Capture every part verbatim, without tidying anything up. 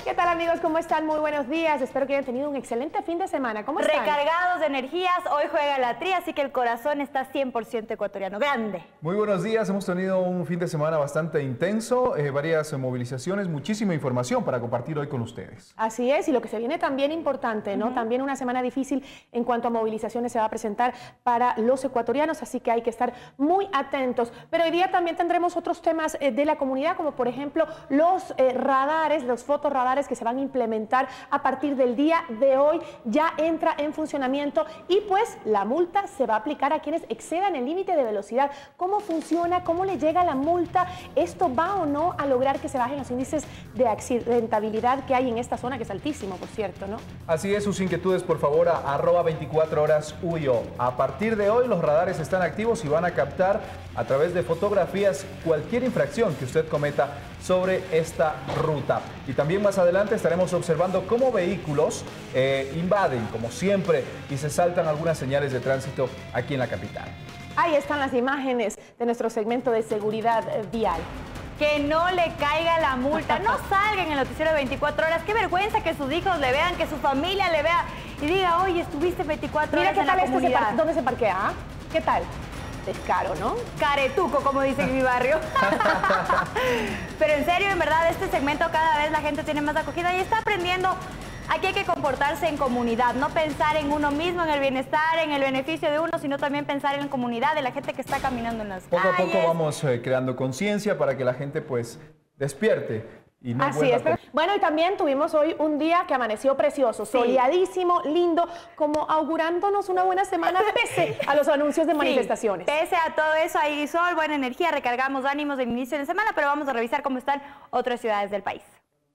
¿Qué tal, amigos? ¿Cómo están? Muy buenos días. Espero que hayan tenido un excelente fin de semana. ¿Cómo están? Recargados de energías. Hoy juega la Tri, así que el corazón está cien por ciento ecuatoriano. Grande. Muy buenos días. Hemos tenido un fin de semana bastante intenso, eh, varias movilizaciones, muchísima información para compartir hoy con ustedes. Así es, y lo que se viene también importante, ¿no? Uh-huh. También una semana difícil en cuanto a movilizaciones se va a presentar para los ecuatorianos, así que hay que estar muy atentos. Pero hoy día también tendremos otros temas eh, de la comunidad, como por ejemplo los eh, radares, los fotorradares que se van a implementar a partir del día de hoy, ya entra en funcionamiento y pues la multa se va a aplicar a quienes excedan el límite de velocidad. ¿Cómo funciona? ¿Cómo le llega la multa? ¿Esto va o no a lograr que se bajen los índices de accidentabilidad que hay en esta zona, que es altísimo, por cierto, ¿no? Así es, sus inquietudes, por favor, a arroba veinticuatro horas U I O. A partir de hoy, los radares están activos y van a captar a través de fotografías cualquier infracción que usted cometa sobre esta ruta. Y también más adelante estaremos observando cómo vehículos eh, invaden, como siempre, y se saltan algunas señales de tránsito aquí en la capital. Ahí están las imágenes de nuestro segmento de seguridad vial. Que no le caiga la multa, no salgan en el noticiero de veinticuatro horas. Qué vergüenza que sus hijos le vean, que su familia le vea y diga, oye, estuviste veinticuatro horas en la comunidad. Mira, ¿qué tal este? ¿Dónde se parquea? ¿Ah? ¿Qué tal? Descaro, ¿no? Caretuco, como dicen en mi barrio. Pero en serio, en verdad, este segmento cada vez la gente tiene más acogida y está aprendiendo. Aquí hay que comportarse en comunidad, no pensar en uno mismo, en el bienestar, en el beneficio de uno, sino también pensar en la comunidad, de la gente que está caminando en las poco calles. Poco a poco vamos eh, creando conciencia para que la gente pues despierte. Y no Así es. Pero, bueno, y también tuvimos hoy un día que amaneció precioso, sí. soleadísimo, lindo, como augurándonos una buena semana pese a los anuncios de sí, manifestaciones. Pese a todo eso, hay sol, buena energía, recargamos ánimos de inicio de semana, pero vamos a revisar cómo están otras ciudades del país.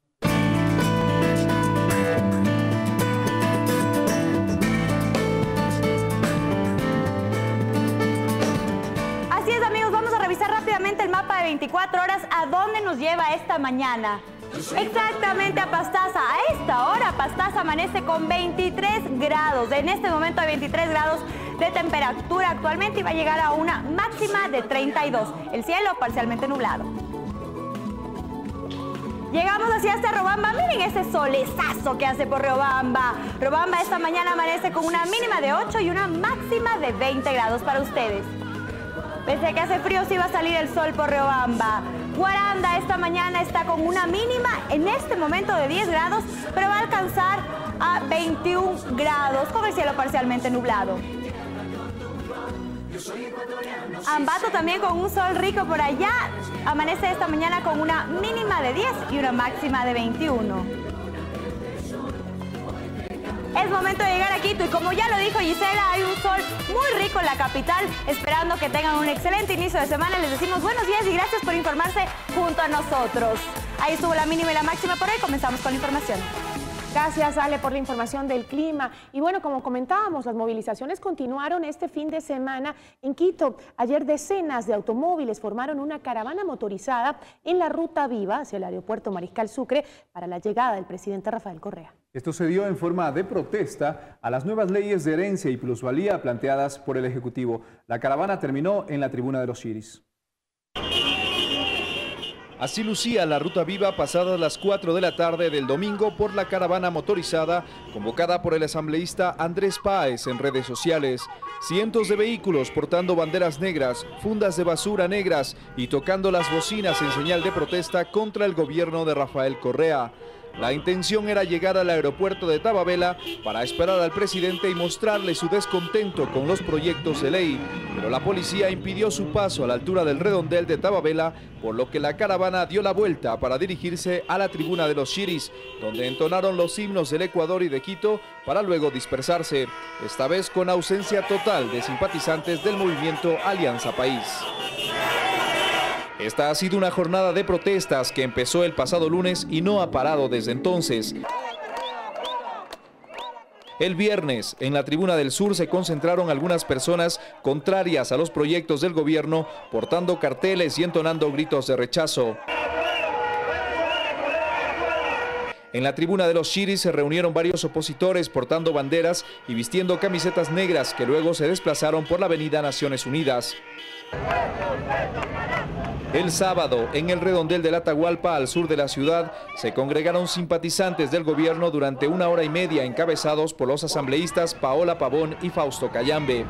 Así es, amigos, vamos a revisar rápidamente el mapa de veinticuatro horas. ¿A dónde nos lleva esta mañana? Exactamente a Pastaza. A esta hora Pastaza amanece con veintitrés grados. En este momento hay veintitrés grados de temperatura actualmente y va a llegar a una máxima de treinta y dos. El cielo parcialmente nublado. Llegamos hacia hasta Riobamba. Miren ese solezazo que hace por Riobamba. Riobamba esta mañana amanece con una mínima de ocho y una máxima de veinte grados para ustedes. Pese a que hace frío, sí va a salir el sol por Riobamba. Guaranda esta mañana está con una mínima en este momento de diez grados, pero va a alcanzar a veintiún grados con el cielo parcialmente nublado. Ambato también con un sol rico por allá. Amanece esta mañana con una mínima de diez y una máxima de veintiuno. Es momento de llegar a Quito y como ya lo dijo Gisela, hay un sol muy rico en la capital, esperando que tengan un excelente inicio de semana. Les decimos buenos días y gracias por informarse junto a nosotros. Ahí estuvo la mínima y la máxima por hoy. Comenzamos con la información. Gracias, Ale, por la información del clima. Y bueno, como comentábamos, las movilizaciones continuaron este fin de semana en Quito. Ayer decenas de automóviles formaron una caravana motorizada en la Ruta Viva hacia el aeropuerto Mariscal Sucre para la llegada del presidente Rafael Correa. Esto se dio en forma de protesta a las nuevas leyes de herencia y plusvalía planteadas por el Ejecutivo. La caravana terminó en la tribuna de los Chiris. Así lucía la Ruta Viva pasadas las cuatro de la tarde del domingo por la caravana motorizada convocada por el asambleísta Andrés Páez en redes sociales. Cientos de vehículos portando banderas negras, fundas de basura negras y tocando las bocinas en señal de protesta contra el gobierno de Rafael Correa. La intención era llegar al aeropuerto de Tababela para esperar al presidente y mostrarle su descontento con los proyectos de ley, pero la policía impidió su paso a la altura del redondel de Tababela, por lo que la caravana dio la vuelta para dirigirse a la tribuna de los Chiris, donde entonaron los himnos del Ecuador y de Quito para luego dispersarse, esta vez con ausencia total de simpatizantes del movimiento Alianza País. Esta ha sido una jornada de protestas que empezó el pasado lunes y no ha parado desde entonces. El viernes, en la Tribuna del Sur se concentraron algunas personas contrarias a los proyectos del gobierno, portando carteles y entonando gritos de rechazo. En la Tribuna de los Chiris se reunieron varios opositores portando banderas y vistiendo camisetas negras que luego se desplazaron por la avenida Naciones Unidas. El sábado, en el redondel del Atahualpa, al sur de la ciudad, se congregaron simpatizantes del gobierno durante una hora y media, encabezados por los asambleístas Paola Pavón y Fausto Cayambe.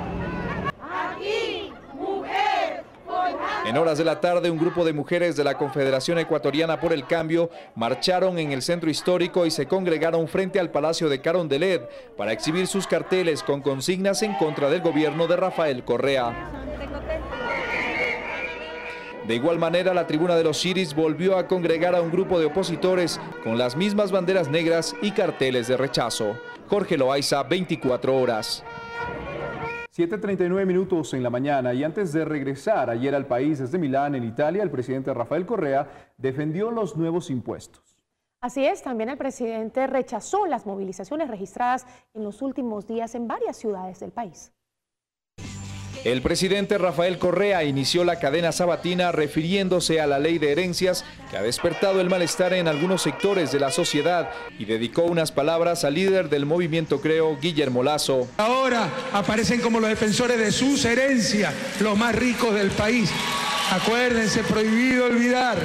En horas de la tarde, un grupo de mujeres de la Confederación Ecuatoriana por el Cambio marcharon en el centro histórico y se congregaron frente al Palacio de Carondelet para exhibir sus carteles con consignas en contra del gobierno de Rafael Correa. De igual manera, la tribuna de los Chiris volvió a congregar a un grupo de opositores con las mismas banderas negras y carteles de rechazo. Jorge Loaiza, veinticuatro horas. siete treinta y nueve minutos en la mañana, y antes de regresar ayer al país desde Milán, en Italia, el presidente Rafael Correa defendió los nuevos impuestos. Así es, también el presidente rechazó las movilizaciones registradas en los últimos días en varias ciudades del país. El presidente Rafael Correa inició la cadena sabatina refiriéndose a la ley de herencias que ha despertado el malestar en algunos sectores de la sociedad y dedicó unas palabras al líder del movimiento Creo, Guillermo Lasso. Ahora aparecen como los defensores de sus herencias, los más ricos del país. Acuérdense, prohibido olvidar.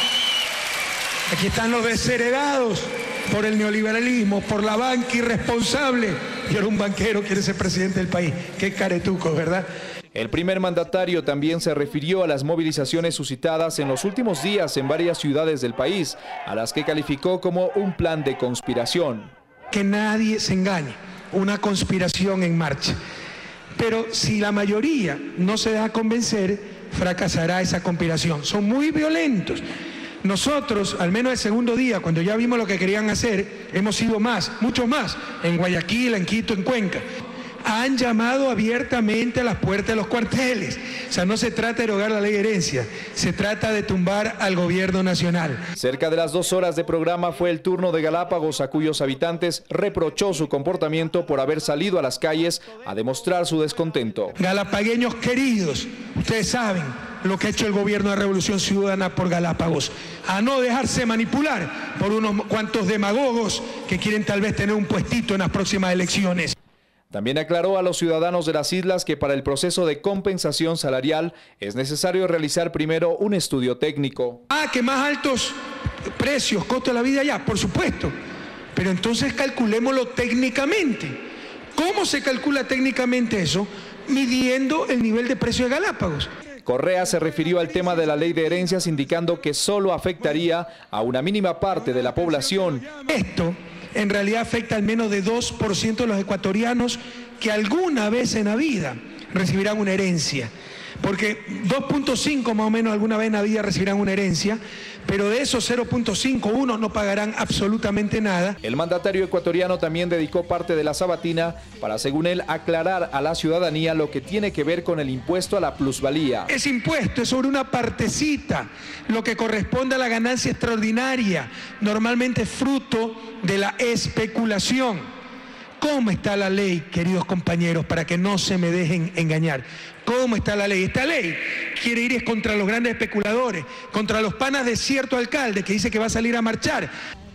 Aquí están los desheredados por el neoliberalismo, por la banca irresponsable. Y ahora un banquero quiere ser presidente del país. Qué caretuco, ¿verdad? El primer mandatario también se refirió a las movilizaciones suscitadas en los últimos días en varias ciudades del país, a las que calificó como un plan de conspiración. Que nadie se engañe, una conspiración en marcha. Pero si la mayoría no se deja convencer, fracasará esa conspiración. Son muy violentos. Nosotros, al menos el segundo día, cuando ya vimos lo que querían hacer, hemos sido más, muchos más, en Guayaquil, en Quito, en Cuenca. Han llamado abiertamente a las puertas de los cuarteles. O sea, no se trata de derogar la ley de herencia, se trata de tumbar al gobierno nacional. Cerca de las dos horas de programa fue el turno de Galápagos, a cuyos habitantes reprochó su comportamiento por haber salido a las calles a demostrar su descontento. Galapagueños queridos, ustedes saben lo que ha hecho el gobierno de Revolución Ciudadana por Galápagos, a no dejarse manipular por unos cuantos demagogos que quieren tal vez tener un puestito en las próximas elecciones. También aclaró a los ciudadanos de las islas que para el proceso de compensación salarial es necesario realizar primero un estudio técnico. Ah, que más altos precios, costo de la vida ya, por supuesto, pero entonces calculémoslo técnicamente. ¿Cómo se calcula técnicamente eso? Midiendo el nivel de precio de Galápagos. Correa se refirió al tema de la ley de herencias indicando que solo afectaría a una mínima parte de la población. Esto en realidad afecta al menos de dos por ciento de los ecuatorianos que alguna vez en la vida recibirán una herencia. Porque dos punto cinco más o menos alguna vez en la vida recibirán una herencia, pero de esos cero punto cinco uno no pagarán absolutamente nada. El mandatario ecuatoriano también dedicó parte de la sabatina para, según él, aclarar a la ciudadanía lo que tiene que ver con el impuesto a la plusvalía. Ese impuesto es sobre una partecita, lo que corresponde a la ganancia extraordinaria, normalmente fruto de la especulación. ¿Cómo está la ley, queridos compañeros, para que no se me dejen engañar? ¿Cómo está la ley? Esta ley quiere ir es contra los grandes especuladores, contra los panas de cierto alcalde que dice que va a salir a marchar.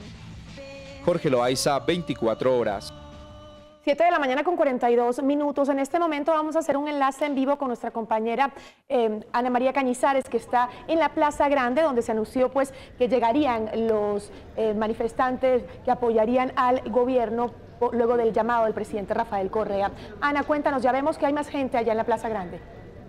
Jorge Loaiza, veinticuatro horas. siete de la mañana con cuarenta y dos minutos. En este momento vamos a hacer un enlace en vivo con nuestra compañera eh, Ana María Cañizares, que está en la Plaza Grande, donde se anunció pues que llegarían los eh, manifestantes que apoyarían al gobierno luego del llamado del presidente Rafael Correa. Ana, cuéntanos, ya vemos que hay más gente allá en la Plaza Grande.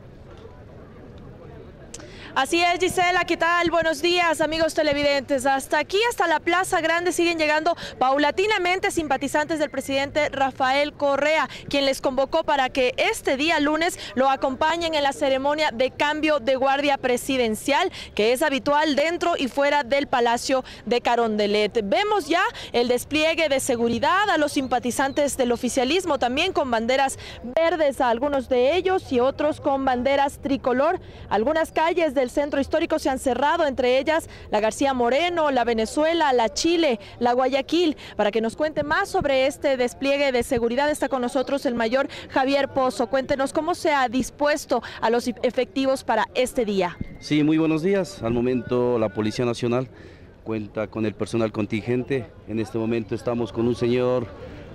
Así es, Gisela, ¿qué tal? Buenos días, amigos televidentes. Hasta aquí, hasta la Plaza Grande, siguen llegando paulatinamente simpatizantes del presidente Rafael Correa, quien les convocó para que este día lunes lo acompañen en la ceremonia de cambio de guardia presidencial, que es habitual dentro y fuera del Palacio de Carondelet. Vemos ya el despliegue de seguridad a los simpatizantes del oficialismo, también con banderas verdes a algunos de ellos y otros con banderas tricolor. Algunas calles de del centro histórico se han cerrado, entre ellas la García Moreno, la Venezuela, la Chile, la Guayaquil. Para que nos cuente más sobre este despliegue de seguridad está con nosotros el mayor Javier Pozo. Cuéntenos cómo se ha dispuesto a los efectivos para este día. Sí, muy buenos días. Al momento la Policía Nacional cuenta con el personal contingente. En este momento estamos con un señor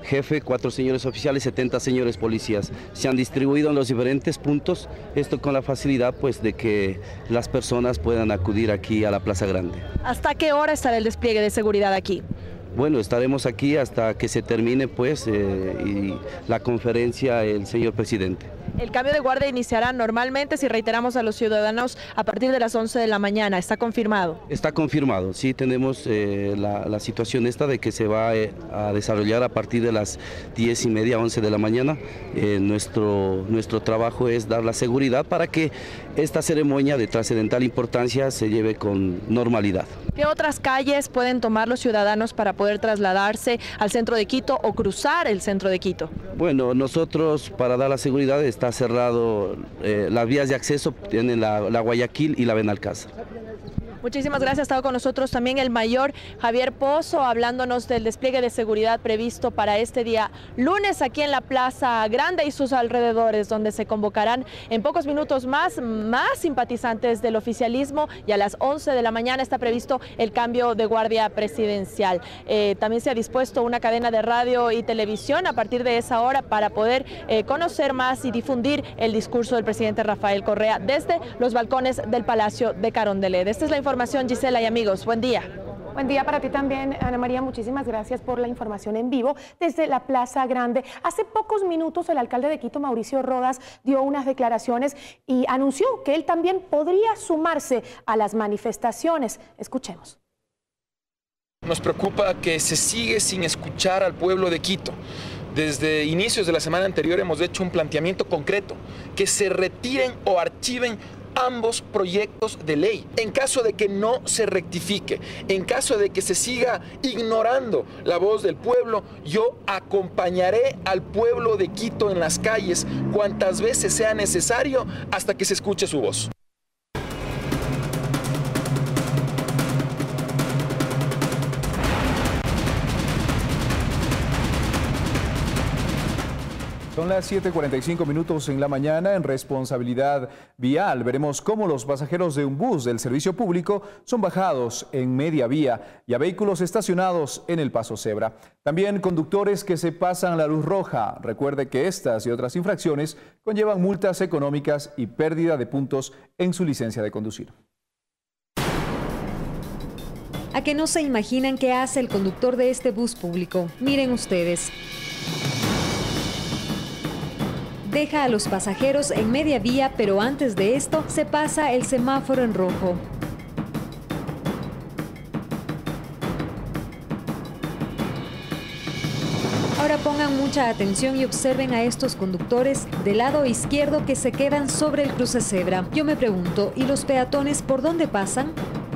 jefe, cuatro señores oficiales, setenta señores policías. Se han distribuido en los diferentes puntos, esto con la facilidad pues de que las personas puedan acudir aquí a la Plaza Grande. ¿Hasta qué hora estará el despliegue de seguridad aquí? Bueno, estaremos aquí hasta que se termine pues eh, y la conferencia el señor presidente. El cambio de guardia iniciará normalmente, si reiteramos a los ciudadanos, a partir de las once de la mañana. ¿Está confirmado? Está confirmado, sí, tenemos eh, la, la situación esta de que se va eh, a desarrollar a partir de las diez y media, once de la mañana. Eh, nuestro, nuestro trabajo es dar la seguridad para que esta ceremonia de trascendental importancia se lleve con normalidad. ¿Qué otras calles pueden tomar los ciudadanos para poder trasladarse al centro de Quito o cruzar el centro de Quito? Bueno, nosotros para dar la seguridad está cerrado, eh, las vías de acceso tienen la, la Guayaquil y la Benalcázar. Muchísimas gracias. Ha estado con nosotros también el mayor Javier Pozo, hablándonos del despliegue de seguridad previsto para este día lunes aquí en la Plaza Grande y sus alrededores, donde se convocarán en pocos minutos más, más simpatizantes del oficialismo, y a las once de la mañana está previsto el cambio de guardia presidencial. Eh, también se ha dispuesto una cadena de radio y televisión a partir de esa hora para poder eh, conocer más y difundir el discurso del presidente Rafael Correa desde los balcones del Palacio de Carondelet. Esta es la información. Gisela y amigos, buen día. Buen día para ti también, Ana María. Muchísimas gracias por la información en vivo desde la Plaza Grande. Hace pocos minutos el alcalde de Quito, Mauricio Rodas, dio unas declaraciones y anunció que él también podría sumarse a las manifestaciones. Escuchemos. Nos preocupa que se sigue sin escuchar al pueblo de Quito. Desde inicios de la semana anterior hemos hecho un planteamiento concreto, que se retiren o archiven ambos proyectos de ley. En caso de que no se rectifique, en caso de que se siga ignorando la voz del pueblo, yo acompañaré al pueblo de Quito en las calles cuantas veces sea necesario hasta que se escuche su voz. Son las siete cuarenta y cinco minutos en la mañana. En responsabilidad vial veremos cómo los pasajeros de un bus del servicio público son bajados en media vía y a vehículos estacionados en el paso cebra. También conductores que se pasan la luz roja. Recuerde que estas y otras infracciones conllevan multas económicas y pérdida de puntos en su licencia de conducir. ¿A que no se imaginan qué hace el conductor de este bus público? Miren ustedes. Deja a los pasajeros en media vía, pero antes de esto se pasa el semáforo en rojo. Ahora pongan mucha atención y observen a estos conductores del lado izquierdo que se quedan sobre el cruce cebra. Yo me pregunto, ¿y los peatones por dónde pasan?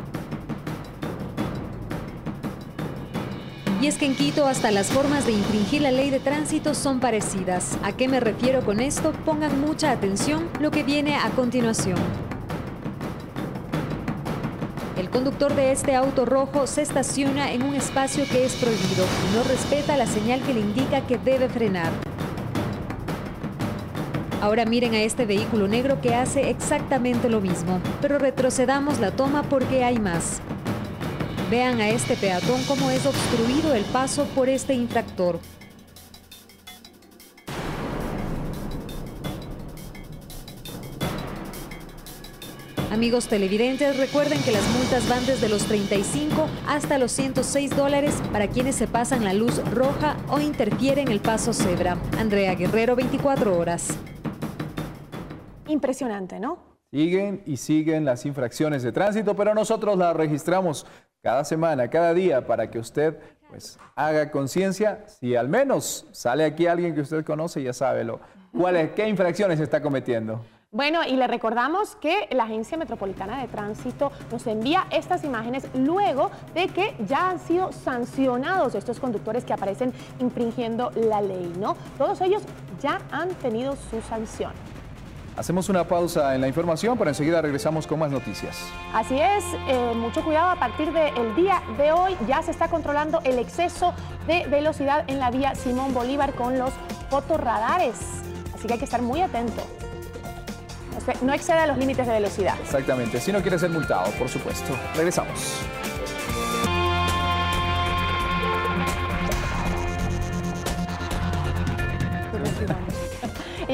Y es que en Quito hasta las formas de infringir la ley de tránsito son parecidas. ¿A qué me refiero con esto? Pongan mucha atención lo que viene a continuación. El conductor de este auto rojo se estaciona en un espacio que es prohibido y no respeta la señal que le indica que debe frenar. Ahora miren a este vehículo negro que hace exactamente lo mismo, pero retrocedamos la toma porque hay más. Vean a este peatón cómo es obstruido el paso por este infractor. Amigos televidentes, recuerden que las multas van desde los treinta y cinco hasta los ciento seis dólares para quienes se pasan la luz roja o interfieren el paso cebra. Andrea Guerrero, veinticuatro horas. Impresionante, ¿no? Siguen y siguen las infracciones de tránsito, pero nosotros las registramos cada semana, cada día, para que usted pues haga conciencia. Si al menos sale aquí alguien que usted conoce, ya sabe lo, cuál es, qué infracciones está cometiendo. Bueno, y le recordamos que la Agencia Metropolitana de Tránsito nos envía estas imágenes luego de que ya han sido sancionados estos conductores que aparecen infringiendo la ley, ¿no? Todos ellos ya han tenido su sanción. Hacemos una pausa en la información, pero enseguida regresamos con más noticias. Así es, eh, mucho cuidado, a partir del día de hoy ya se está controlando el exceso de velocidad en la vía Simón Bolívar con los fotorradares, así que hay que estar muy atento. No exceda los límites de velocidad. Exactamente, si no quiere ser multado, por supuesto. Regresamos.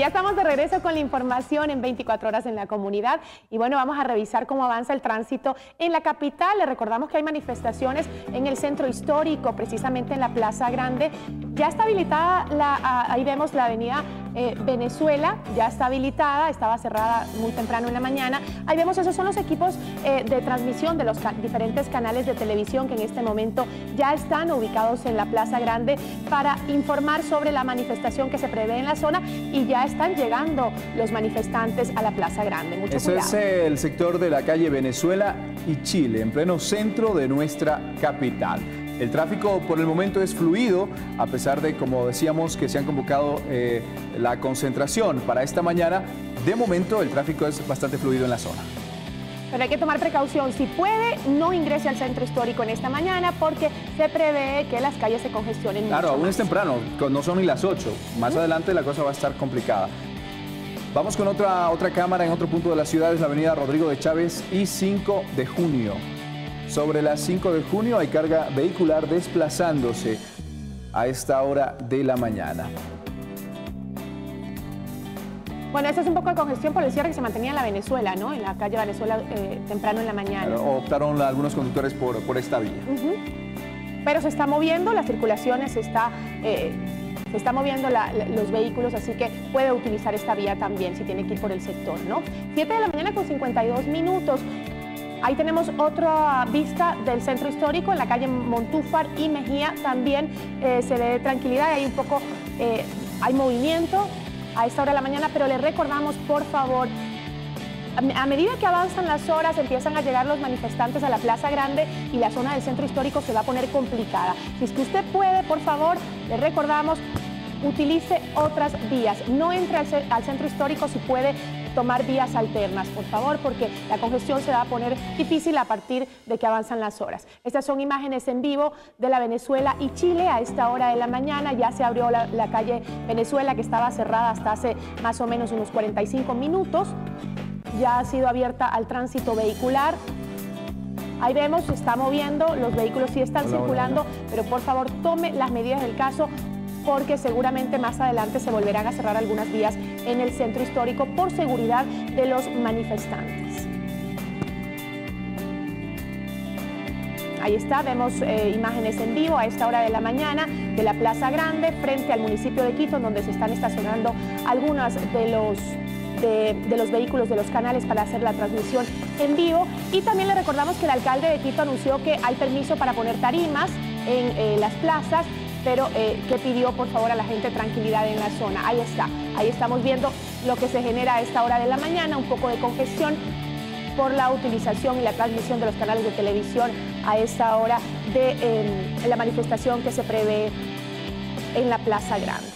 ya estamos de regreso con la información en veinticuatro horas en la comunidad y bueno, vamos a revisar cómo avanza el tránsito en la capital. Les recordamos que hay manifestaciones en el centro histórico, precisamente en la Plaza Grande. Ya está habilitada, la, ahí vemos la avenida eh, Venezuela, ya está habilitada, estaba cerrada muy temprano en la mañana. Ahí vemos, esos son los equipos eh, de transmisión de los ca diferentes canales de televisión que en este momento ya están ubicados en la Plaza Grande para informar sobre la manifestación que se prevé en la zona y ya están llegando los manifestantes a la Plaza Grande. Mucho Eso cuidado. es el sector de la calle Venezuela y Chile, en pleno centro de nuestra capital. El tráfico por el momento es fluido, a pesar de, como decíamos, que se han convocado eh, la concentración para esta mañana. De momento el tráfico es bastante fluido en la zona. Pero hay que tomar precaución. Si puede, no ingrese al centro histórico en esta mañana porque se prevé que las calles se congestionen Claro, mucho aún más. es temprano, no son ni las ocho. Más uh-huh. adelante la cosa va a estar complicada. Vamos con otra, otra cámara en otro punto de la ciudad, es la avenida Rodrigo de Chávez y cinco de junio. Sobre las cinco de junio hay carga vehicular desplazándose a esta hora de la mañana. Bueno, esto es un poco de congestión por el cierre que se mantenía en la Venezuela, ¿no? En la calle Venezuela eh, temprano en la mañana. Pero optaron algunos conductores por, por esta vía. Uh-huh. Pero se está moviendo, las circulaciones se está, eh, se está moviendo la, la, los vehículos, así que puede utilizar esta vía también si tiene que ir por el sector, ¿no? siete de la mañana con cincuenta y dos minutos. Ahí tenemos otra vista del centro histórico en la calle Montúfar y Mejía. También eh, se ve tranquilidad, hay un poco, eh, hay movimiento a esta hora de la mañana, pero les recordamos, por favor, a medida que avanzan las horas, empiezan a llegar los manifestantes a la Plaza Grande y la zona del centro histórico se va a poner complicada. Si es que usted puede, por favor, les recordamos, utilice otras vías. No entre al, al centro histórico si puede tomar vías alternas, por favor, porque la congestión se va a poner difícil a partir de que avanzan las horas. Estas son imágenes en vivo de la Venezuela y Chile a esta hora de la mañana. Ya se abrió la, la calle Venezuela, que estaba cerrada hasta hace más o menos unos cuarenta y cinco minutos. Ya ha sido abierta al tránsito vehicular. Ahí vemos, se está moviendo, los vehículos sí están hola, circulando, hola, hola. Pero por favor tome las medidas del caso, porque seguramente más adelante se volverán a cerrar algunas vías en el centro histórico por seguridad de los manifestantes. Ahí está, vemos eh, imágenes en vivo a esta hora de la mañana de la Plaza Grande frente al municipio de Quito, donde se están estacionando algunos de los, de, de los vehículos de los canales para hacer la transmisión en vivo. Y también le recordamos que el alcalde de Quito anunció que hay permiso para poner tarimas en eh, las plazas, pero eh, que pidió por favor a la gente tranquilidad en la zona. Ahí está, ahí estamos viendo lo que se genera a esta hora de la mañana, un poco de congestión por la utilización y la transmisión de los canales de televisión a esta hora de eh, la manifestación que se prevé en la Plaza Grande.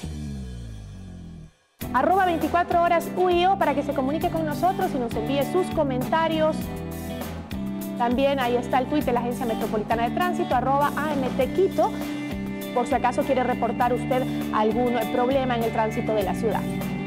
Arroba veinticuatro horas U I O para que se comunique con nosotros y nos envíe sus comentarios. También ahí está el tuit de la Agencia Metropolitana de Tránsito, arroba A M T Quito, por si acaso quiere reportar usted algún problema en el tránsito de la ciudad.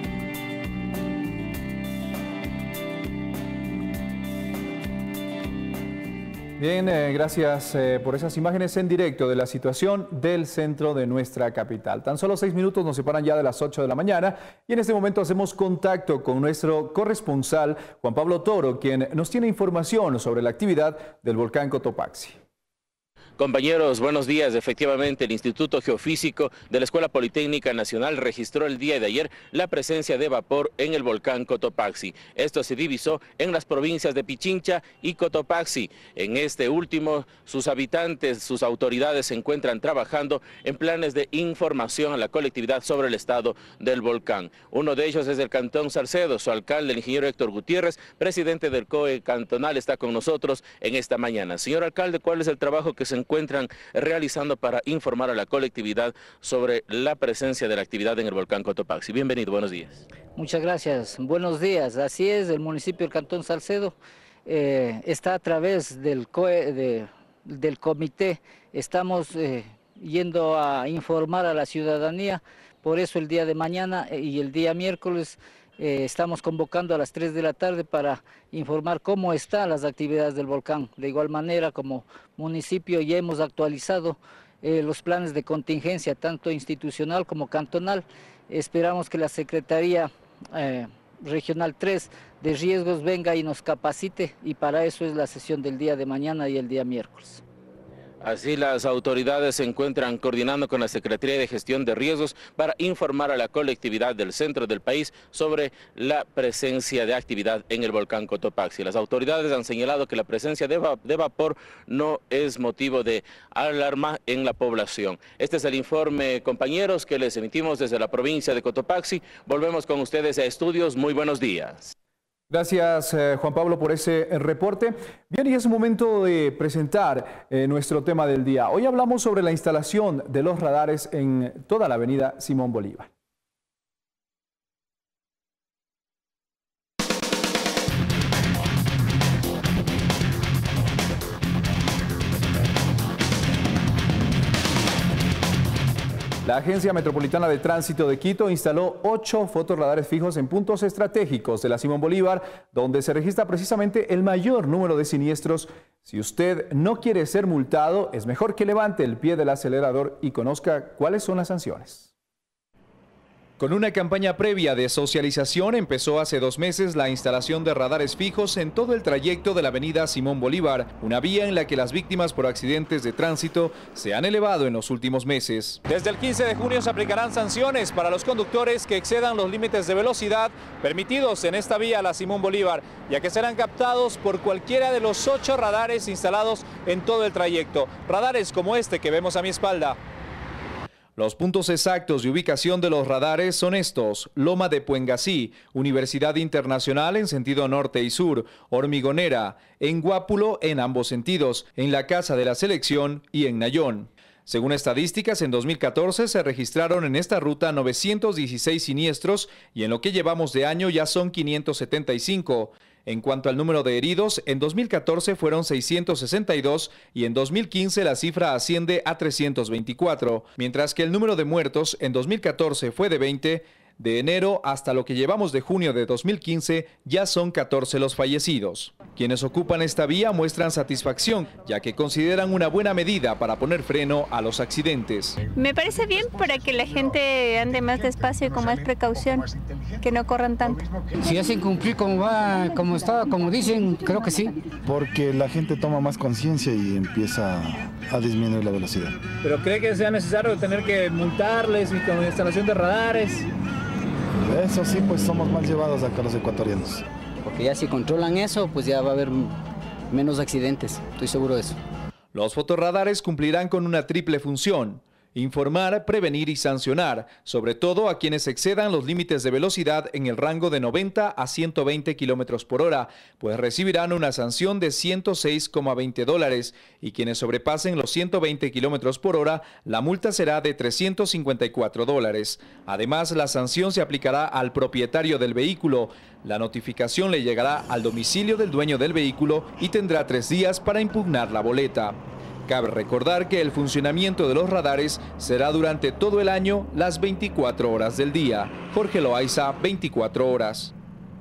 Bien, eh, gracias eh, por esas imágenes en directo de la situación del centro de nuestra capital. Tan solo seis minutos nos separan ya de las ocho de la mañana y en este momento hacemos contacto con nuestro corresponsal Juan Pablo Toro, quien nos tiene información sobre la actividad del volcán Cotopaxi. Compañeros, buenos días. Efectivamente, el Instituto Geofísico de la Escuela Politécnica Nacional registró el día de ayer la presencia de vapor en el volcán Cotopaxi. Esto se divisó en las provincias de Pichincha y Cotopaxi. En este último, sus habitantes, sus autoridades se encuentran trabajando en planes de información a la colectividad sobre el estado del volcán. Uno de ellos es el Cantón Salcedo. Su alcalde, el ingeniero Héctor Gutiérrez, presidente del C O E cantonal, está con nosotros en esta mañana. Señor alcalde, ¿cuál es el trabajo que se encuentra encuentran realizando para informar a la colectividad sobre la presencia de la actividad en el volcán Cotopaxi? Bienvenido, buenos días. Muchas gracias, buenos días. Así es, el municipio del Cantón Salcedo eh, está a través del, C O E, de, del comité, estamos eh, yendo a informar a la ciudadanía, por eso el día de mañana y el día miércoles Eh, estamos convocando a las tres de la tarde para informar cómo están las actividades del volcán. De igual manera, como municipio ya hemos actualizado eh, los planes de contingencia, tanto institucional como cantonal. Esperamos que la Secretaría eh, Regional tres de Riesgos venga y nos capacite, y para eso es la sesión del día de mañana y el día miércoles. Así, las autoridades se encuentran coordinando con la Secretaría de Gestión de Riesgos para informar a la colectividad del centro del país sobre la presencia de actividad en el volcán Cotopaxi. Las autoridades han señalado que la presencia de, va de vapor no es motivo de alarma en la población. Este es el informe, compañeros, que les emitimos desde la provincia de Cotopaxi. Volvemos con ustedes a estudios. Muy buenos días. Gracias, eh, Juan Pablo, por ese eh, reporte. Bien, y es momento de presentar eh, nuestro tema del día. Hoy hablamos sobre la instalación de los radares en toda la avenida Simón Bolívar. La Agencia Metropolitana de Tránsito de Quito instaló ocho fotorradares fijos en puntos estratégicos de la Simón Bolívar, donde se registra precisamente el mayor número de siniestros. Si usted no quiere ser multado, es mejor que levante el pie del acelerador y conozca cuáles son las sanciones. Con una campaña previa de socialización, empezó hace dos meses la instalación de radares fijos en todo el trayecto de la avenida Simón Bolívar, una vía en la que las víctimas por accidentes de tránsito se han elevado en los últimos meses. Desde el quince de junio se aplicarán sanciones para los conductores que excedan los límites de velocidad permitidos en esta vía, la Simón Bolívar, ya que serán captados por cualquiera de los ocho radares instalados en todo el trayecto. Radares como este que vemos a mi espalda. Los puntos exactos de ubicación de los radares son estos: Loma de Puengasí, Universidad Internacional en sentido norte y sur, Hormigonera, en Guápulo en ambos sentidos, en la Casa de la Selección y en Nayón. Según estadísticas, en dos mil catorce se registraron en esta ruta novecientos dieciséis siniestros y en lo que llevamos de año ya son quinientos setenta y cinco. En cuanto al número de heridos, en dos mil catorce fueron seiscientos sesenta y dos y en dos mil quince la cifra asciende a trescientos veinticuatro, mientras que el número de muertos en dos mil catorce fue de veinte. De enero hasta lo que llevamos de junio de dos mil quince ya son catorce los fallecidos. Quienes ocupan esta vía muestran satisfacción, ya que consideran una buena medida para poner freno a los accidentes. Me parece bien para que la gente ande más despacio y con más precaución, que no corran tanto. Si hacen cumplir como va, como está, como dicen, creo que sí. Porque la gente toma más conciencia y empieza a disminuir la velocidad. ¿Pero cree que sea necesario tener que multarles y con instalación de radares? Eso sí, pues somos mal llevados acá los ecuatorianos. Porque ya si controlan eso, pues ya va a haber menos accidentes, estoy seguro de eso. Los fotorradares cumplirán con una triple función: informar, prevenir y sancionar, sobre todo a quienes excedan los límites de velocidad en el rango de noventa a ciento veinte kilómetros por hora, pues recibirán una sanción de ciento seis coma veinte dólares, y quienes sobrepasen los ciento veinte kilómetros por hora, la multa será de trescientos cincuenta y cuatro dólares. Además, la sanción se aplicará al propietario del vehículo. La notificación le llegará al domicilio del dueño del vehículo y tendrá tres días para impugnar la boleta. Cabe recordar que el funcionamiento de los radares será durante todo el año, las veinticuatro horas del día. Jorge Loaiza, veinticuatro horas.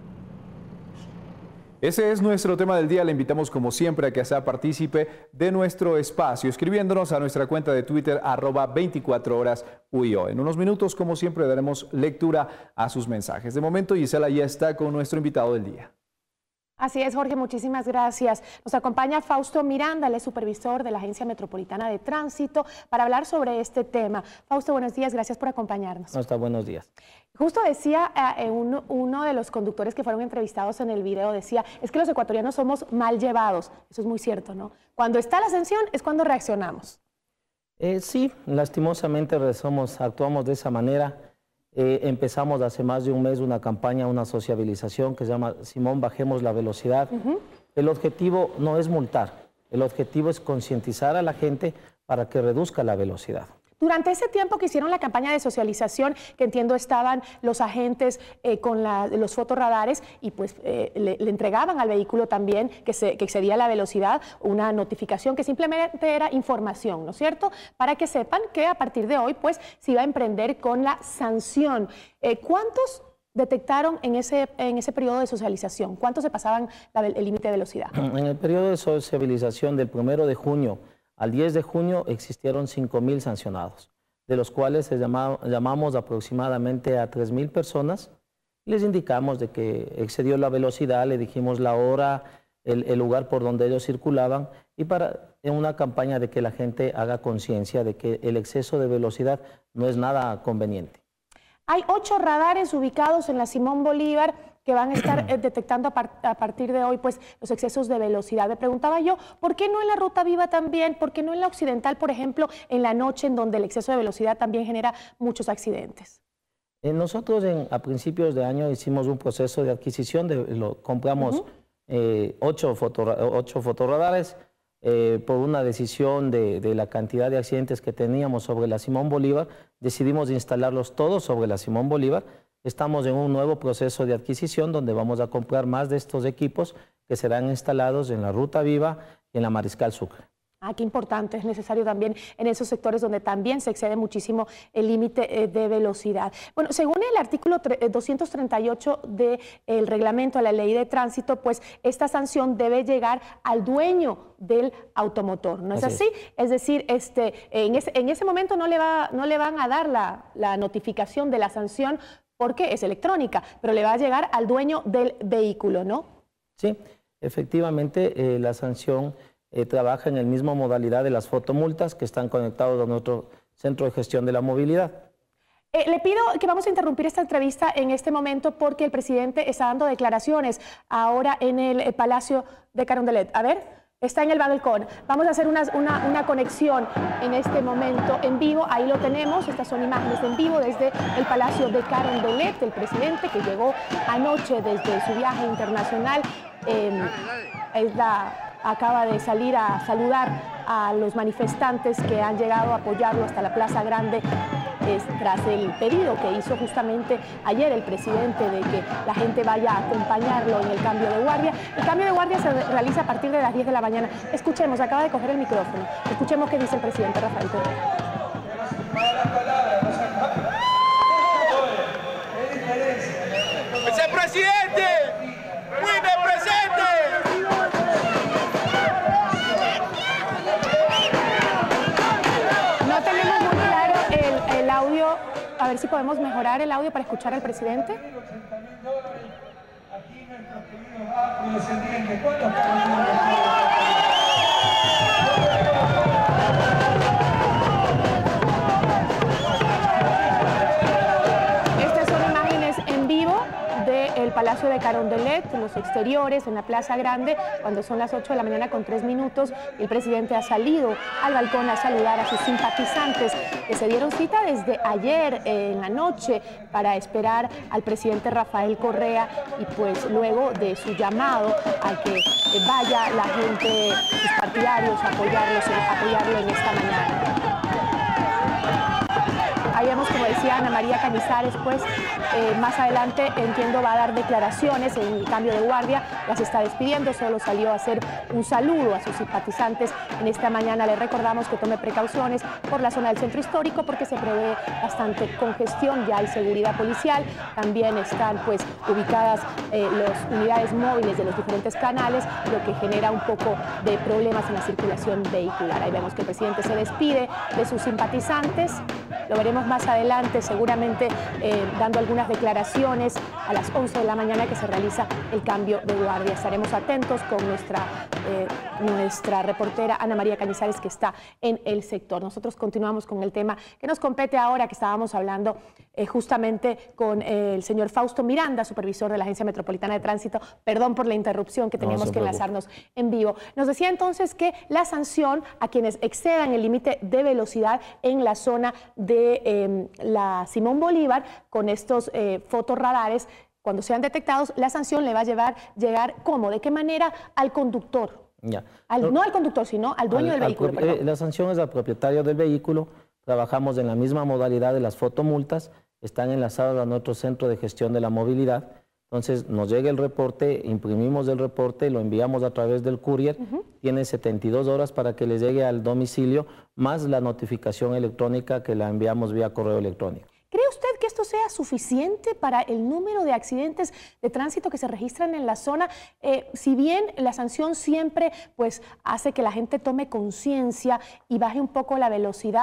Ese es nuestro tema del día. Le invitamos como siempre a que sea partícipe de nuestro espacio, escribiéndonos a nuestra cuenta de Twitter, arroba veinticuatro horas U I O. En unos minutos, como siempre, daremos lectura a sus mensajes. De momento, Gisela ya está con nuestro invitado del día. Así es, Jorge, muchísimas gracias. Nos acompaña Fausto Miranda, él es supervisor de la Agencia Metropolitana de Tránsito, para hablar sobre este tema. Fausto, buenos días, gracias por acompañarnos. Hasta buenos días. Justo decía eh, uno, uno de los conductores que fueron entrevistados en el video, decía, es que los ecuatorianos somos mal llevados. Eso es muy cierto, ¿no? Cuando está la sanción es cuando reaccionamos. Eh, sí, lastimosamente somos, actuamos de esa manera. Eh, empezamos hace más de un mes una campaña, una sociabilización que se llama Simón, bajemos la velocidad. Uh-huh. El objetivo no es multar, el objetivo es concientizar a la gente para que reduzca la velocidad. Durante ese tiempo que hicieron la campaña de socialización, que entiendo estaban los agentes eh, con la, los fotorradares y pues eh, le, le entregaban al vehículo también que, se, que excedía la velocidad una notificación que simplemente era información, ¿no es cierto? Para que sepan que a partir de hoy pues se iba a emprender con la sanción. Eh, ¿Cuántos detectaron en ese, en ese periodo de socialización? ¿Cuántos se pasaban la, el límite de velocidad? En el periodo de socialización del primero de junio al diez de junio existieron cinco mil sancionados, de los cuales se llama, llamamos aproximadamente a tres mil personas Les indicamos de que excedió la velocidad, le dijimos la hora, el, el lugar por donde ellos circulaban y para en una campaña de que la gente haga conciencia de que el exceso de velocidad no es nada conveniente. Hay ocho radares ubicados en la Simón Bolívar que van a estar eh, detectando a, par a partir de hoy pues, los excesos de velocidad. Me preguntaba yo, ¿por qué no en la Ruta Viva también? ¿Por qué no en la Occidental, por ejemplo, en la noche, en donde el exceso de velocidad también genera muchos accidentes? Eh, nosotros en, a principios de año hicimos un proceso de adquisición, de, lo, compramos uh-huh. eh, ocho, foto, ocho fotorradares eh, por una decisión de, de la cantidad de accidentes que teníamos sobre la Simón Bolívar. Decidimos instalarlos todos sobre la Simón Bolívar. Estamos en un nuevo proceso de adquisición donde vamos a comprar más de estos equipos que serán instalados en la Ruta Viva y en la Mariscal Sucre. Ah, qué importante, es necesario también en esos sectores donde también se excede muchísimo el límite eh, de velocidad. Bueno, según el artículo doscientos treinta y ocho del reglamento de la ley de tránsito, pues esta sanción debe llegar al dueño del automotor, ¿no es así? así? Es. es decir, este, en, ese, en ese momento no le, va, no le van a dar la, la notificación de la sanción porque es electrónica, pero le va a llegar al dueño del vehículo, ¿no? Sí, efectivamente eh, la sanción eh, trabaja en la misma modalidad de las fotomultas que están conectados a nuestro centro de gestión de la movilidad. Eh, le pido que vamos a interrumpir esta entrevista en este momento porque el presidente está dando declaraciones ahora en el, el Palacio de Carondelet. A ver. Está en el balcón. Vamos a hacer una, una, una conexión en este momento en vivo. Ahí lo tenemos. Estas son imágenes en vivo desde el Palacio de Carondelet, el presidente que llegó anoche desde su viaje internacional. Eh, es la, acaba de salir a saludar a los manifestantes que han llegado a apoyarlo hasta la Plaza Grande. Es tras el pedido que hizo justamente ayer el presidente de que la gente vaya a acompañarlo en el cambio de guardia. El cambio de guardia se realiza a partir de las diez de la mañana. Escuchemos, acaba de coger el micrófono. Escuchemos qué dice el presidente Rafael Correa. ¡Ese presidente! ¡Muy bien, presente! No tenemos muy claro el, el audio, a ver si podemos mejorar el audio para escuchar al presidente. Aquí nuestros queridos afrodescendientes, ¿cuántos? Estas son imágenes en vivo del Palacio de Carondelet, los exteriores, en la Plaza Grande, cuando son las ocho de la mañana con tres minutos. El presidente ha salido al balcón a saludar a sus simpatizantes que se dieron cita desde ayer eh, en la noche para esperar al presidente Rafael Correa y pues luego de su llamado a que eh, vaya la gente, sus partidarios, a apoyarlos, a apoyarlo en esta mañana. Ahí vemos, como decía Ana María Cañizares, pues eh, más adelante entiendo va a dar declaraciones en el cambio de guardia, las está despidiendo, solo salió a hacer un saludo a sus simpatizantes en esta mañana. Le recordamos que tome precauciones por la zona del centro histórico porque se prevé bastante congestión, ya hay seguridad policial, también están pues ubicadas eh, las unidades móviles de los diferentes canales, lo que genera un poco de problemas en la circulación vehicular. Ahí vemos que el presidente se despide de sus simpatizantes, lo veremos más adelante, seguramente eh, dando algunas declaraciones a las once de la mañana que se realiza el cambio de guardia. Estaremos atentos con nuestra, eh, nuestra reportera Ana María Cañizares que está en el sector. Nosotros continuamos con el tema que nos compete ahora, que estábamos hablando eh, justamente con eh, el señor Fausto Miranda, supervisor de la Agencia Metropolitana de Tránsito. Perdón por la interrupción que teníamos no, que enlazarnos en vivo. Nos decía entonces que la sanción a quienes excedan el límite de velocidad en la zona de eh, la Simón Bolívar con estos eh, fotorradares, cuando sean detectados, la sanción le va a llevar, llegar, ¿cómo? ¿De qué manera? Al conductor. Ya. Al, no al conductor, sino al dueño al, del vehículo. Al, eh, la sanción es al propietario del vehículo. Trabajamos en la misma modalidad de las fotomultas. Están enlazadas a nuestro centro de gestión de la movilidad. Entonces nos llega el reporte, imprimimos el reporte, lo enviamos a través del courier, uh-huh. Tiene setenta y dos horas para que les llegue al domicilio, más la notificación electrónica que la enviamos vía correo electrónico. ¿Cree usted que esto sea suficiente para el número de accidentes de tránsito que se registran en la zona? Eh, si bien la sanción siempre pues, hace que la gente tome conciencia y baje un poco la velocidad,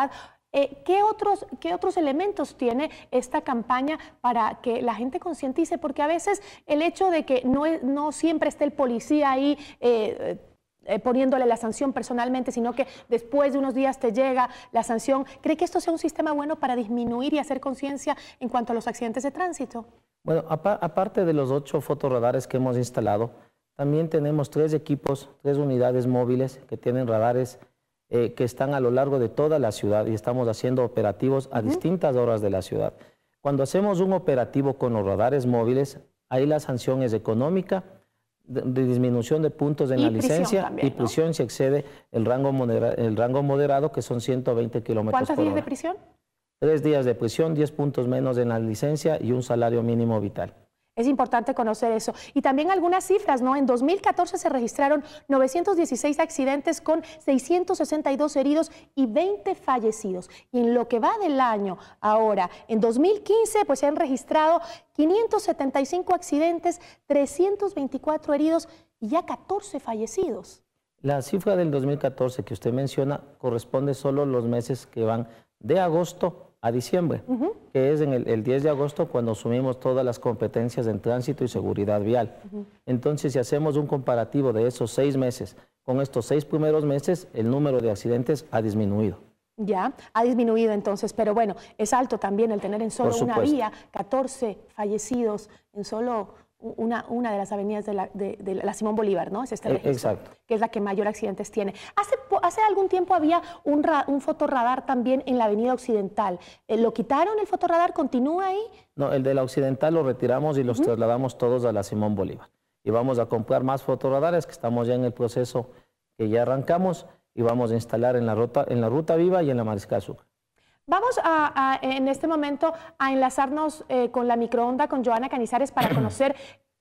Eh, ¿qué, otros, ¿Qué otros elementos tiene esta campaña para que la gente concientice? Porque a veces el hecho de que no, no siempre esté el policía ahí eh, eh, poniéndole la sanción personalmente, sino que después de unos días te llega la sanción, ¿cree que esto sea un sistema bueno para disminuir y hacer conciencia en cuanto a los accidentes de tránsito? Bueno, aparte de los ocho fotorradares que hemos instalado, también tenemos tres equipos, tres unidades móviles que tienen radares eh, que están a lo largo de toda la ciudad y estamos haciendo operativos a uh-huh. distintas horas de la ciudad. Cuando hacemos un operativo con los radares móviles, ahí la sanción es económica, de, de disminución de puntos en y la licencia también, y prisión, ¿no?, si excede el rango, modera, el rango moderado, que son ciento veinte kilómetros por hora. ¿Cuántos días de prisión? Tres días de prisión, diez puntos menos en la licencia y un salario mínimo vital. Es importante conocer eso. Y también algunas cifras, ¿no? En dos mil catorce se registraron novecientos dieciséis accidentes con seiscientos sesenta y dos heridos y veinte fallecidos. Y en lo que va del año ahora, en dos mil quince, pues se han registrado quinientos setenta y cinco accidentes, trescientos veinticuatro heridos y ya catorce fallecidos. La cifra del dos mil catorce que usted menciona corresponde solo a los meses que van de agosto a diciembre, uh-huh. que es en el, el diez de agosto cuando asumimos todas las competencias en tránsito y seguridad vial. Uh-huh. Entonces, si hacemos un comparativo de esos seis meses con estos seis primeros meses, el número de accidentes ha disminuido. Ya, ha disminuido entonces, pero bueno, es alto también el tener en solo una vía catorce fallecidos en solo una, una de las avenidas de la, de, de la Simón Bolívar, ¿no? Es este registro, exacto, que es la que mayor accidentes tiene. Hace, hace algún tiempo había un, ra, un fotorradar también en la avenida Occidental. ¿Lo quitaron el fotorradar? ¿Continúa ahí? No, el de la Occidental lo retiramos y los uh-huh. trasladamos todos a la Simón Bolívar. Y vamos a comprar más fotorradares, que estamos ya en el proceso que ya arrancamos, y vamos a instalar en la ruta, en la ruta viva y en la Mariscal Sucre. Vamos a, a, en este momento a enlazarnos eh, con la microonda con Joana Canizares para conocer...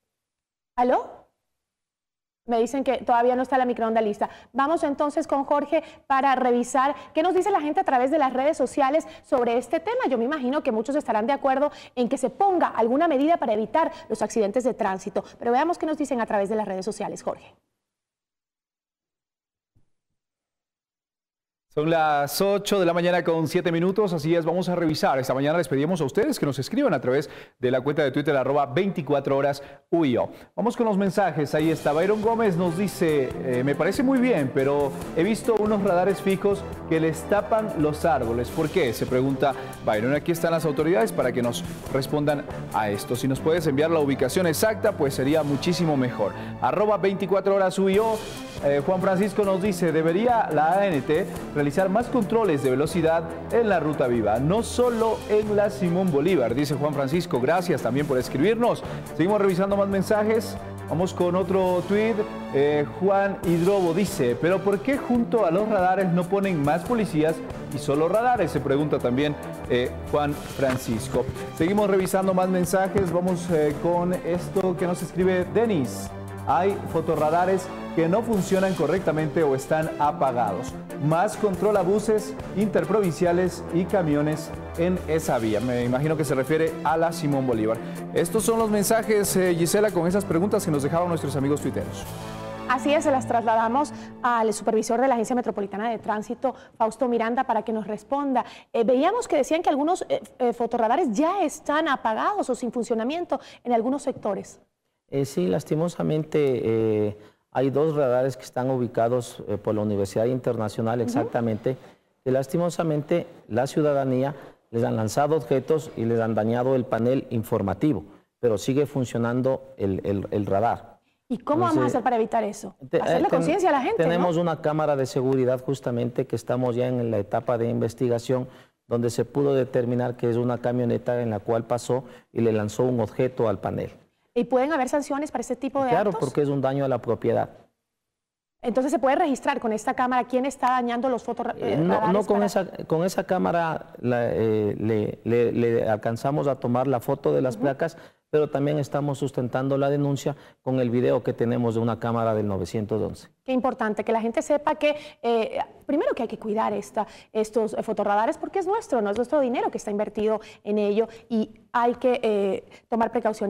¿Aló? Me dicen que todavía no está la microonda lista. Vamos entonces con Jorge para revisar qué nos dice la gente a través de las redes sociales sobre este tema. Yo me imagino que muchos estarán de acuerdo en que se ponga alguna medida para evitar los accidentes de tránsito. Pero veamos qué nos dicen a través de las redes sociales, Jorge. Son las ocho de la mañana con siete minutos, así es, vamos a revisar. Esta mañana les pedimos a ustedes que nos escriban a través de la cuenta de Twitter arroba veinticuatro horas U I O. Vamos con los mensajes, ahí está. Byron Gómez nos dice, eh, me parece muy bien, pero he visto unos radares fijos que les tapan los árboles. ¿Por qué?, se pregunta Byron. Aquí están las autoridades para que nos respondan a esto. Si nos puedes enviar la ubicación exacta, pues sería muchísimo mejor. Arroba veinticuatro horas U I O. Eh, Juan Francisco nos dice, debería la A N T realizar más controles de velocidad en la ruta viva, no solo en la Simón Bolívar, dice Juan Francisco. Gracias también por escribirnos. Seguimos revisando más mensajes. Vamos con otro tweet. Eh, Juan Hidrobo dice, pero ¿por qué junto a los radares no ponen más policías y solo radares? Se pregunta también eh, Juan Francisco. Seguimos revisando más mensajes. Vamos eh, con esto que nos escribe Denis. Hay fotorradares que no funcionan correctamente o están apagados. Más control a buses interprovinciales y camiones en esa vía. Me imagino que se refiere a la Simón Bolívar. Estos son los mensajes, eh, Gisela, con esas preguntas que nos dejaban nuestros amigos tuiteros. Así es, se las trasladamos al supervisor de la Agencia Metropolitana de Tránsito, Fausto Miranda, para que nos responda. Eh, veíamos que decían que algunos eh, eh, fotorradares ya están apagados o sin funcionamiento en algunos sectores. Eh, sí, lastimosamente eh, hay dos radares que están ubicados eh, por la Universidad Internacional exactamente, uh-huh. que lastimosamente la ciudadanía les han lanzado objetos y les han dañado el panel informativo, pero sigue funcionando el, el, el radar. ¿Y cómo Entonces, vamos a hacer para evitar eso? Hacerle ten, conciencia a la gente, Tenemos ¿no? una cámara de seguridad justamente que estamos ya en la etapa de investigación, donde se pudo determinar que es una camioneta en la cual pasó y le lanzó un objeto al panel. ¿Y pueden haber sanciones para este tipo de claro, actos? Claro, porque es un daño a la propiedad. Entonces, ¿se puede registrar con esta cámara quién está dañando los fotorradares? Eh, no, no con, para... esa, con esa cámara la, eh, le, le, le alcanzamos a tomar la foto de las uh-huh. placas, pero también estamos sustentando la denuncia con el video que tenemos de una cámara del nueve once. Qué importante que la gente sepa que, eh, primero que hay que cuidar esta, estos fotorradares porque es nuestro, no es nuestro dinero que está invertido en ello y hay que eh, tomar precauciones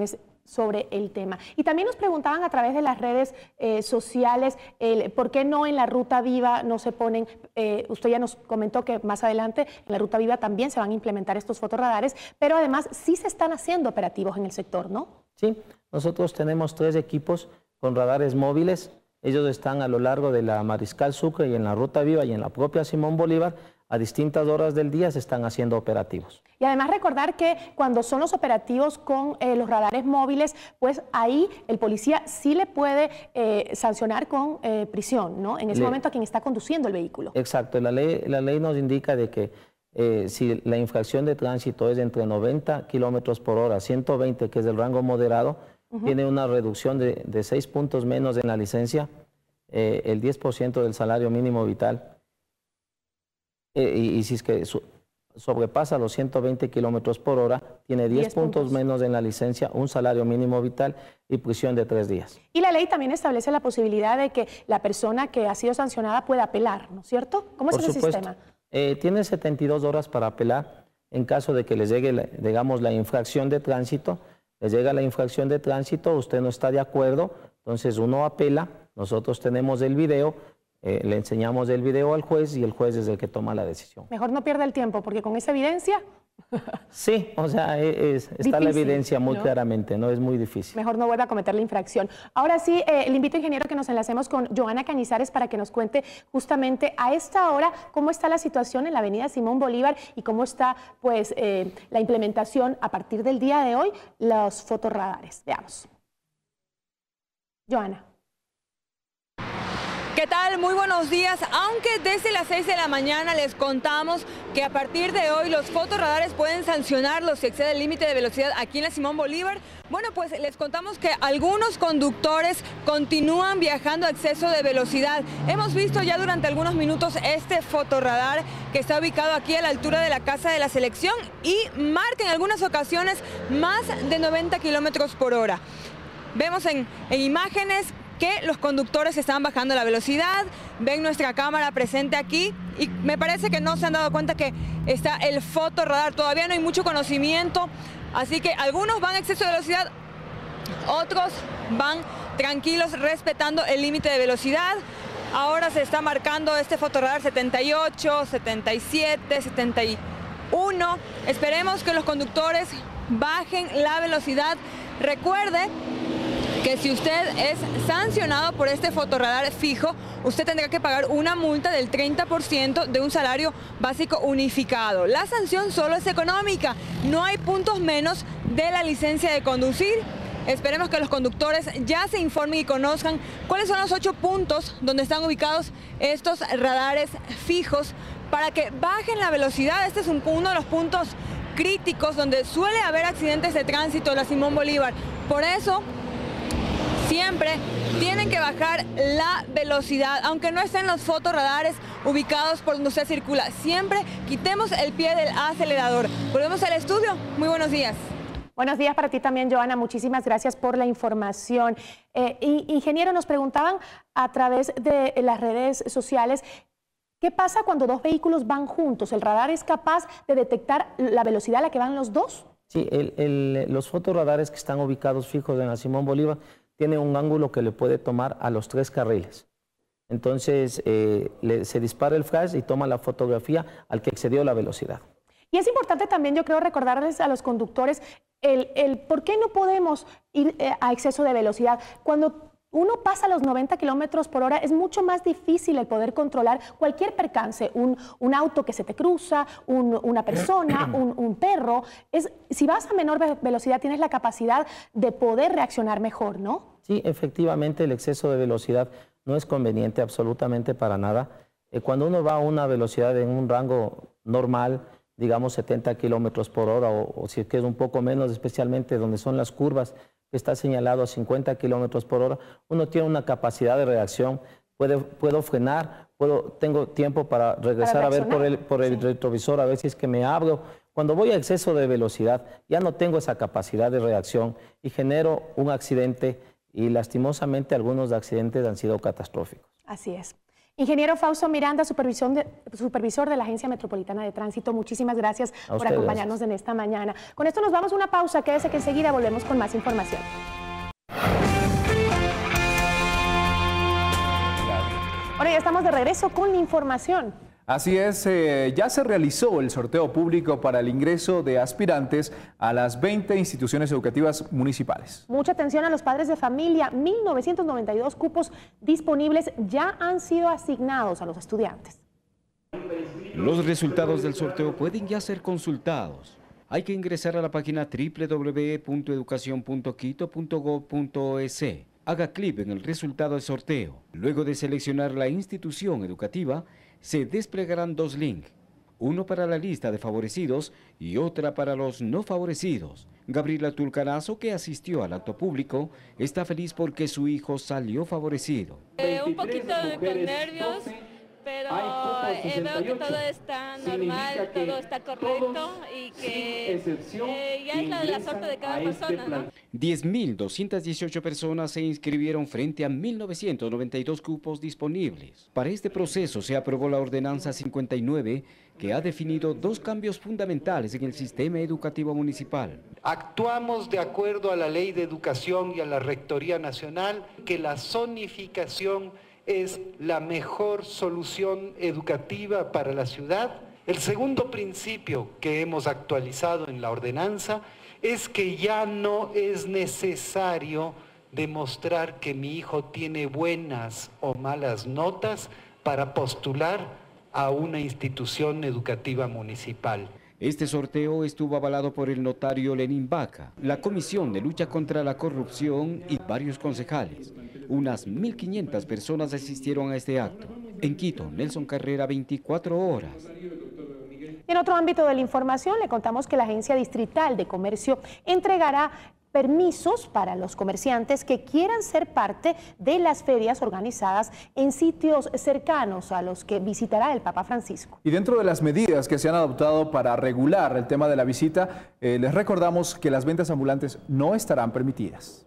sobre el tema. Y también nos preguntaban a través de las redes eh, sociales, el, ¿por qué no en la Ruta Viva no se ponen? Eh, usted ya nos comentó que más adelante en la Ruta Viva también se van a implementar estos fotorradares, pero además sí se están haciendo operativos en el sector, ¿no? Sí, nosotros tenemos tres equipos con radares móviles. Ellos están a lo largo de la Mariscal Sucre y en la Ruta Viva y en la propia Simón Bolívar. A distintas horas del día se están haciendo operativos. Y además recordar que cuando son los operativos con eh, los radares móviles, pues ahí el policía sí le puede eh, sancionar con eh, prisión, ¿no? En ese le... momento a quien está conduciendo el vehículo. Exacto, la ley, la ley nos indica de que eh, si la infracción de tránsito es de entre noventa kilómetros por hora, ciento veinte, que es el rango moderado, uh-huh. tiene una reducción de, de seis puntos menos en la licencia, eh, el diez por ciento del salario mínimo vital. Eh, y, y si es que su, sobrepasa los ciento veinte kilómetros por hora, tiene diez puntos, puntos menos en la licencia, un salario mínimo vital y prisión de tres días. Y la ley también establece la posibilidad de que la persona que ha sido sancionada pueda apelar, ¿no es cierto? ¿Cómo es ese sistema? Eh, tiene setenta y dos horas para apelar en caso de que les llegue, la, digamos, la infracción de tránsito. Les llega la infracción de tránsito, usted no está de acuerdo, entonces uno apela, nosotros tenemos el video, eh, le enseñamos el video al juez y el juez es el que toma la decisión. Mejor no pierda el tiempo, porque con esa evidencia... Sí, o sea, es, está difícil, la evidencia muy ¿no? claramente, ¿no? Es muy difícil. Mejor no vuelva a cometer la infracción. Ahora sí, eh, le invito, ingeniero, que nos enlacemos con Joana Cañizares para que nos cuente justamente a esta hora cómo está la situación en la avenida Simón Bolívar y cómo está pues eh, la implementación a partir del día de hoy, los fotorradares. Veamos. Joana. ¿Qué tal? Muy buenos días. Aunque desde las seis de la mañana les contamos que a partir de hoy los fotorradares pueden sancionarlos si excede el límite de velocidad aquí en la Simón Bolívar. Bueno, pues les contamos que algunos conductores continúan viajando a exceso de velocidad. Hemos visto ya durante algunos minutos este fotorradar que está ubicado aquí a la altura de la Casa de la Selección y marca en algunas ocasiones más de noventa kilómetros por hora. Vemos en, en imágenes que los conductores están bajando la velocidad, ven nuestra cámara presente aquí y me parece que no se han dado cuenta que está el fotorradar, todavía no hay mucho conocimiento, así que algunos van a exceso de velocidad, otros van tranquilos respetando el límite de velocidad. Ahora se está marcando este fotorradar setenta y ocho, setenta y siete, setenta y uno, esperemos que los conductores bajen la velocidad. Recuerde que si usted es sancionado por este fotorradar fijo, usted tendrá que pagar una multa del treinta por ciento de un salario básico unificado. La sanción solo es económica, no hay puntos menos de la licencia de conducir. Esperemos que los conductores ya se informen y conozcan cuáles son los ocho puntos donde están ubicados estos radares fijos para que bajen la velocidad. Este es un, uno de los puntos críticos donde suele haber accidentes de tránsito en la Simón Bolívar. Por eso, siempre tienen que bajar la velocidad, aunque no estén los fotorradares ubicados por donde usted circula. Siempre quitemos el pie del acelerador. Volvemos al estudio. Muy buenos días. Buenos días para ti también, Joana. Muchísimas gracias por la información. Eh, ingeniero, nos preguntaban a través de las redes sociales, ¿qué pasa cuando dos vehículos van juntos? ¿El radar es capaz de detectar la velocidad a la que van los dos? Sí, el, el, los fotorradares que están ubicados fijos en la Simón Bolívar tiene un ángulo que le puede tomar a los tres carriles. Entonces, eh, le, se dispara el flash y toma la fotografía al que excedió la velocidad. Y es importante también, yo creo, recordarles a los conductores el, el por qué no podemos ir eh, a exceso de velocidad. Cuando uno pasa los noventa kilómetros por hora, es mucho más difícil el poder controlar cualquier percance, un, un auto que se te cruza, un, una persona, un, un perro. Es, si vas a menor velocidad, tienes la capacidad de poder reaccionar mejor, ¿no? Sí, efectivamente, el exceso de velocidad no es conveniente absolutamente para nada. Eh, cuando uno va a una velocidad en un rango normal, digamos setenta kilómetros por hora, o, o si es que es un poco menos, especialmente donde son las curvas, que está señalado a cincuenta kilómetros por hora, uno tiene una capacidad de reacción, puede, puedo frenar, puedo, tengo tiempo para regresar para a ver por el, por el sí. retrovisor, a ver si es que me abro. Cuando voy a exceso de velocidad, ya no tengo esa capacidad de reacción y genero un accidente y lastimosamente algunos accidentes han sido catastróficos. Así es. Ingeniero Fausto Miranda, supervisor de, supervisor de la Agencia Metropolitana de Tránsito, muchísimas gracias A por ustedes. acompañarnos en esta mañana. Con esto nos vamos a una pausa, quédese que enseguida volvemos con más información. Ahora ya estamos de regreso con la información. Así es, eh, ya se realizó el sorteo público para el ingreso de aspirantes a las veinte instituciones educativas municipales. Mucha atención a los padres de familia. mil novecientos noventa y dos cupos disponibles ya han sido asignados a los estudiantes. Los resultados del sorteo pueden ya ser consultados. Hay que ingresar a la página doble u doble u doble u punto educación punto quito punto gob punto es. Haga clic en el resultado del sorteo. Luego de seleccionar la institución educativa, se desplegarán dos links, uno para la lista de favorecidos y otra para los no favorecidos. Gabriela Tulcanazo, que asistió al acto público, está feliz porque su hijo salió favorecido. Eh, un poquito con nervios, pero eh, veo que todo está normal, todo está correcto y que eh, ya es la, la suerte de cada persona, ¿no? diez mil doscientas dieciocho personas se inscribieron frente a mil novecientos noventa y dos cupos disponibles. Para este proceso se aprobó la Ordenanza cincuenta y nueve, que ha definido dos cambios fundamentales en el sistema educativo municipal. Actuamos de acuerdo a la Ley de Educación y a la Rectoría Nacional, que la zonificación es la mejor solución educativa para la ciudad. El segundo principio que hemos actualizado en la ordenanza es que ya no es necesario demostrar que mi hijo tiene buenas o malas notas para postular a una institución educativa municipal. Este sorteo estuvo avalado por el notario Lenín Vaca, la Comisión de Lucha contra la Corrupción y varios concejales. Unas mil quinientas personas asistieron a este acto. En Quito, Nelson Carrera, veinticuatro horas. En otro ámbito de la información, le contamos que la Agencia Distrital de Comercio entregará permisos para los comerciantes que quieran ser parte de las ferias organizadas en sitios cercanos a los que visitará el Papa Francisco. Y dentro de las medidas que se han adoptado para regular el tema de la visita, eh, les recordamos que las ventas ambulantes no estarán permitidas.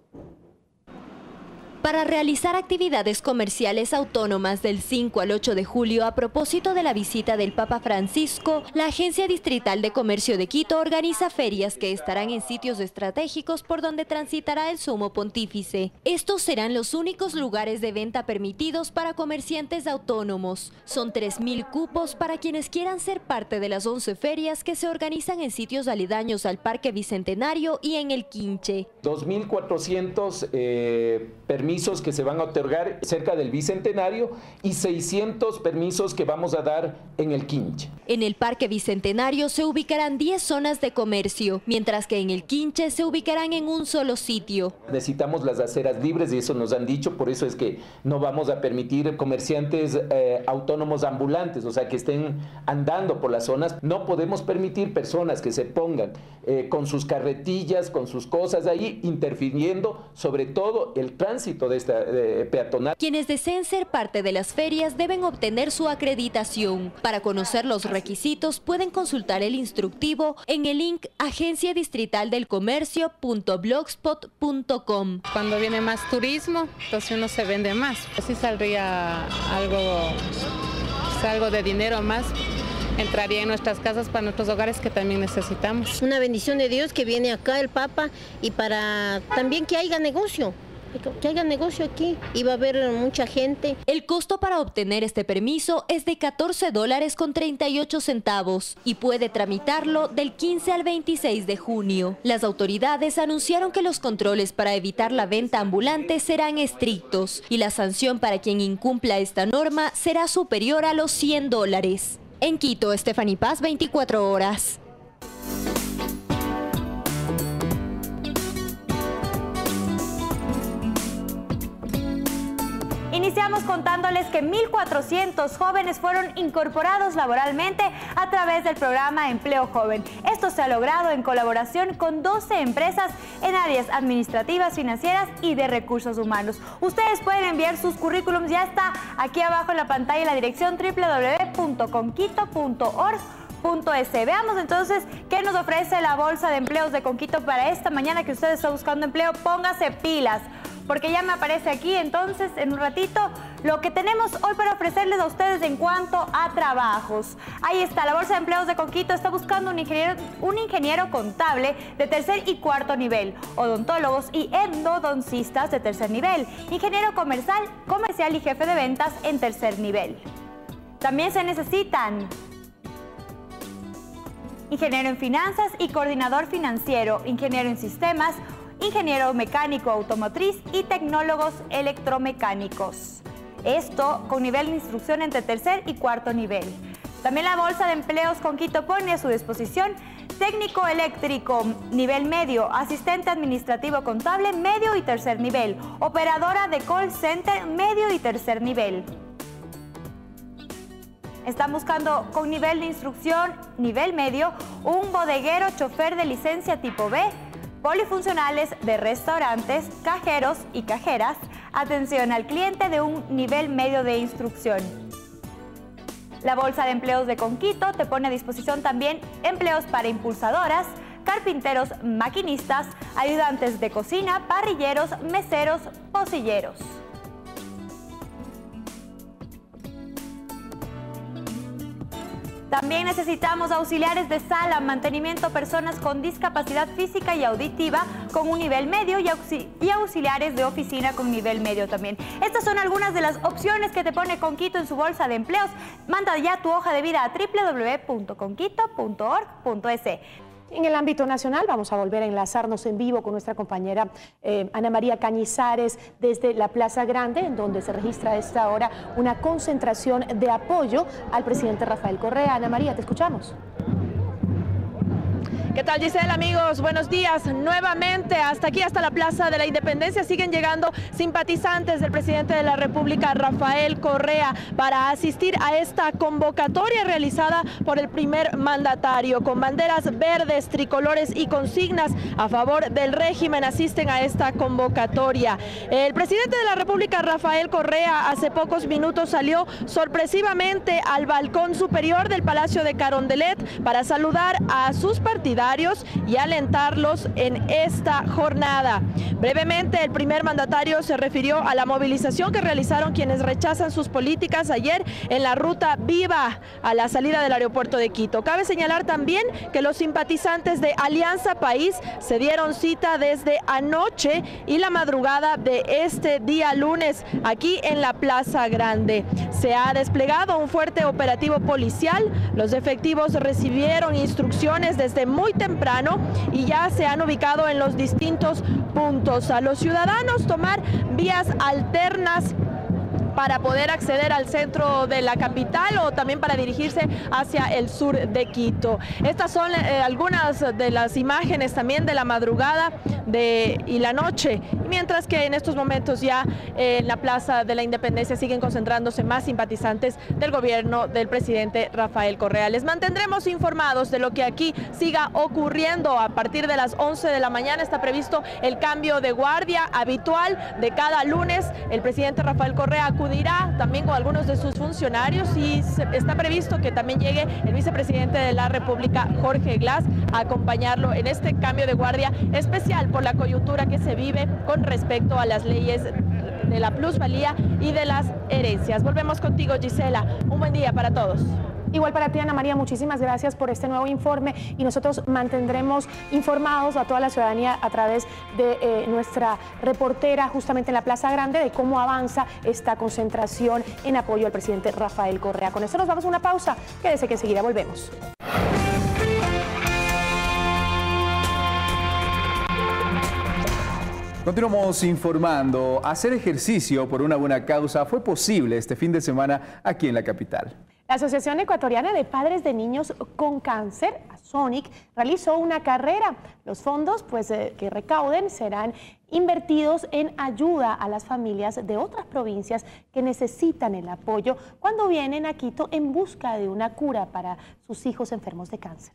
Para realizar actividades comerciales autónomas del cinco al ocho de julio a propósito de la visita del Papa Francisco, la Agencia Distrital de Comercio de Quito organiza ferias que estarán en sitios estratégicos por donde transitará el Sumo Pontífice. Estos serán los únicos lugares de venta permitidos para comerciantes autónomos. Son tres mil cupos para quienes quieran ser parte de las once ferias que se organizan en sitios aledaños al Parque Bicentenario y en el Quinche. dos mil cuatrocientos eh, permisos que se van a otorgar cerca del Bicentenario y seiscientos permisos que vamos a dar en el Quinche. En el Parque Bicentenario se ubicarán diez zonas de comercio, mientras que en el Quinche se ubicarán en un solo sitio. Necesitamos las aceras libres y eso nos han dicho, por eso es que no vamos a permitir comerciantes eh, autónomos ambulantes, o sea, que estén andando por las zonas. No podemos permitir personas que se pongan eh, con sus carretillas, con sus cosas ahí, interfiriendo sobre todo el tránsito de esta de peatonal. Quienes deseen ser parte de las ferias deben obtener su acreditación. Para conocer los requisitos pueden consultar el instructivo en el link agencia distrital del comercio punto blogspot punto com. Cuando viene más turismo, entonces uno se vende más. Así saldría algo, algo de dinero más. Entraría en nuestras casas para nuestros hogares que también necesitamos. Una bendición de Dios que viene acá el Papa y para también que haya negocio. Que haya negocio aquí y va a haber mucha gente. El costo para obtener este permiso es de catorce dólares con treinta y ocho centavos y puede tramitarlo del quince al veintiséis de junio. Las autoridades anunciaron que los controles para evitar la venta ambulante serán estrictos y la sanción para quien incumpla esta norma será superior a los cien dólares. En Quito, Stephanie Paz, veinticuatro horas. Iniciamos contándoles que mil cuatrocientos jóvenes fueron incorporados laboralmente a través del programa Empleo Joven. Esto se ha logrado en colaboración con doce empresas en áreas administrativas, financieras y de recursos humanos. Ustedes pueden enviar sus currículums, ya está aquí abajo en la pantalla la dirección doble u doble u doble u punto conquito punto org punto es. Veamos entonces qué nos ofrece la Bolsa de Empleos de Conquito para esta mañana que usted está buscando empleo. Póngase pilas. porque ya me aparece aquí entonces en un ratito lo que tenemos hoy para ofrecerles a ustedes en cuanto a trabajos. Ahí está, la Bolsa de Empleos de Conquito está buscando un ingeniero, un ingeniero contable de tercer y cuarto nivel, odontólogos y endodoncistas de tercer nivel, ingeniero comercial, comercial y jefe de ventas en tercer nivel. También se necesitan ingeniero en finanzas y coordinador financiero, ingeniero en sistemas, ingeniero mecánico automotriz y tecnólogos electromecánicos. Esto con nivel de instrucción entre tercer y cuarto nivel. También la Bolsa de Empleos Conquito pone a su disposición técnico eléctrico nivel medio, asistente administrativo contable medio y tercer nivel, operadora de call center medio y tercer nivel. Están buscando con nivel de instrucción nivel medio un bodeguero chofer de licencia tipo B, polifuncionales de restaurantes, cajeros y cajeras, atención al cliente de un nivel medio de instrucción. La Bolsa de Empleos de Conquito te pone a disposición también empleos para impulsadoras, carpinteros, maquinistas, ayudantes de cocina, parrilleros, meseros, pocilleros. También necesitamos auxiliares de sala, mantenimiento, personas con discapacidad física y auditiva con un nivel medio y, auxi y auxiliares de oficina con nivel medio también. Estas son algunas de las opciones que te pone Conquito en su bolsa de empleos. Manda ya tu hoja de vida a doble u doble u doble u punto conquito punto org punto es. En el ámbito nacional vamos a volver a enlazarnos en vivo con nuestra compañera eh, Ana María Cañizares desde la Plaza Grande, en donde se registra a esta hora una concentración de apoyo al presidente Rafael Correa. Ana María, te escuchamos. ¿Qué tal, Gisela, amigos? Buenos días. Nuevamente, hasta aquí, hasta la Plaza de la Independencia, siguen llegando simpatizantes del presidente de la República, Rafael Correa, para asistir a esta convocatoria realizada por el primer mandatario. Con banderas verdes, tricolores y consignas a favor del régimen asisten a esta convocatoria. El presidente de la República, Rafael Correa, hace pocos minutos salió sorpresivamente al balcón superior del Palacio de Carondelet para saludar a sus partidarios y alentarlos en esta jornada. Brevemente, el primer mandatario se refirió a la movilización que realizaron quienes rechazan sus políticas ayer en la ruta Viva a la salida del aeropuerto de Quito. Cabe señalar también que los simpatizantes de Alianza País se dieron cita desde anoche y la madrugada de este día lunes aquí en la Plaza Grande. Se ha desplegado un fuerte operativo policial. Los efectivos recibieron instrucciones desde muy temprano y ya se han ubicado en los distintos puntos. A los ciudadanos tomar vías alternas para poder acceder al centro de la capital o también para dirigirse hacia el sur de Quito. Estas son eh, algunas de las imágenes también de la madrugada de, y la noche, mientras que en estos momentos ya eh, en la Plaza de la Independencia siguen concentrándose más simpatizantes del gobierno del presidente Rafael Correa. Les mantendremos informados de lo que aquí siga ocurriendo. A partir de las once de la mañana está previsto el cambio de guardia habitual de cada lunes. El presidente Rafael Correa acudirá también con algunos de sus funcionarios y se, está previsto que también llegue el vicepresidente de la República, Jorge Glass, a acompañarlo en este cambio de guardia especial por la coyuntura que se vive con respecto a las leyes de la plusvalía y de las herencias. Volvemos contigo, Gisela. Un buen día para todos. Igual para ti, Ana María, muchísimas gracias por este nuevo informe y nosotros mantendremos informados a toda la ciudadanía a través de eh, nuestra reportera justamente en la Plaza Grande de cómo avanza esta concentración en apoyo al presidente Rafael Correa. Con esto nos vamos a una pausa, quédese que enseguida volvemos. Continuamos informando. Hacer ejercicio por una buena causa fue posible este fin de semana aquí en la capital. La Asociación Ecuatoriana de Padres de Niños con Cáncer, ASONIC, realizó una carrera. Los fondos pues, eh, que recauden serán invertidos en ayuda a las familias de otras provincias que necesitan el apoyo cuando vienen a Quito en busca de una cura para sus hijos enfermos de cáncer.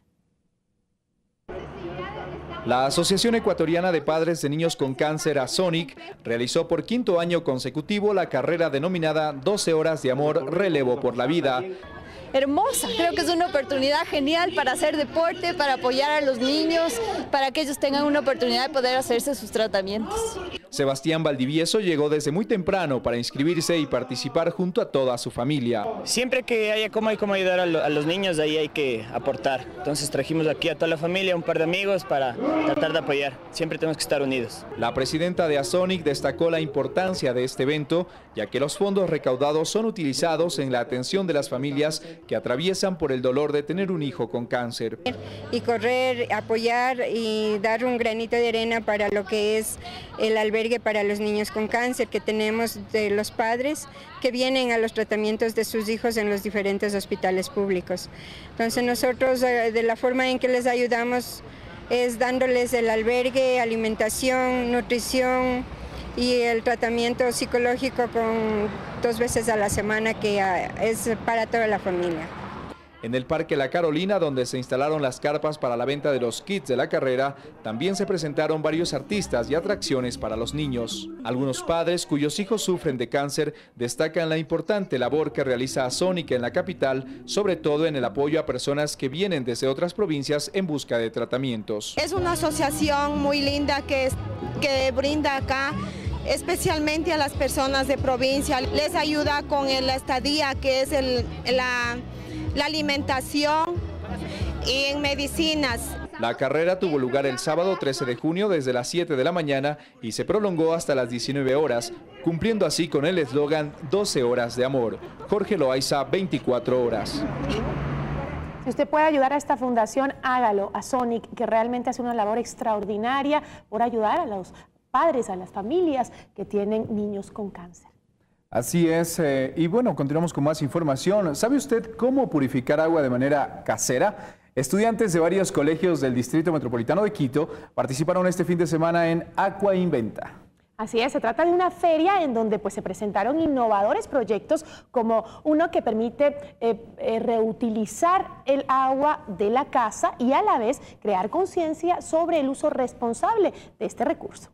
La Asociación Ecuatoriana de Padres de Niños con Cáncer, ASONIC, realizó por quinto año consecutivo la carrera denominada doce horas de amor, relevo por la vida. Hermosa, creo que es una oportunidad genial para hacer deporte, para apoyar a los niños, para que ellos tengan una oportunidad de poder hacerse sus tratamientos. Sebastián Valdivieso llegó desde muy temprano para inscribirse y participar junto a toda su familia. Siempre que haya cómo hay cómo ayudar a, lo, a los niños, ahí hay que aportar. Entonces trajimos aquí a toda la familia, un par de amigos para tratar de apoyar. Siempre tenemos que estar unidos. La presidenta de ASONIC destacó la importancia de este evento, ya que los fondos recaudados son utilizados en la atención de las familias que atraviesan por el dolor de tener un hijo con cáncer. Y correr, apoyar y dar un granito de arena para lo que es el albergue para los niños con cáncer que tenemos de los padres que vienen a los tratamientos de sus hijos en los diferentes hospitales públicos. Entonces nosotros de la forma en que les ayudamos es dándoles el albergue, alimentación, nutrición y el tratamiento psicológico con dos veces a la semana que es para toda la familia. En el Parque La Carolina, donde se instalaron las carpas para la venta de los kits de la carrera, también se presentaron varios artistas y atracciones para los niños. Algunos padres cuyos hijos sufren de cáncer destacan la importante labor que realiza ASONIC en la capital, sobre todo en el apoyo a personas que vienen desde otras provincias en busca de tratamientos. Es una asociación muy linda que, que brinda acá especialmente a las personas de provincia. Les ayuda con la estadía, que es el, la... la alimentación y en medicinas. La carrera tuvo lugar el sábado trece de junio desde las siete de la mañana y se prolongó hasta las diecinueve horas, cumpliendo así con el eslogan doce horas de amor. Jorge Loaiza, veinticuatro horas. Si usted puede ayudar a esta fundación, hágalo. ASONIC, que realmente hace una labor extraordinaria por ayudar a los padres, a las familias que tienen niños con cáncer. Así es, eh, y bueno, continuamos con más información. ¿Sabe usted cómo purificar agua de manera casera? Estudiantes de varios colegios del Distrito Metropolitano de Quito participaron este fin de semana en Aqua Inventa. Así es, se trata de una feria en donde pues, se presentaron innovadores proyectos como uno que permite eh, eh, reutilizar el agua de la casa y a la vez crear conciencia sobre el uso responsable de este recurso.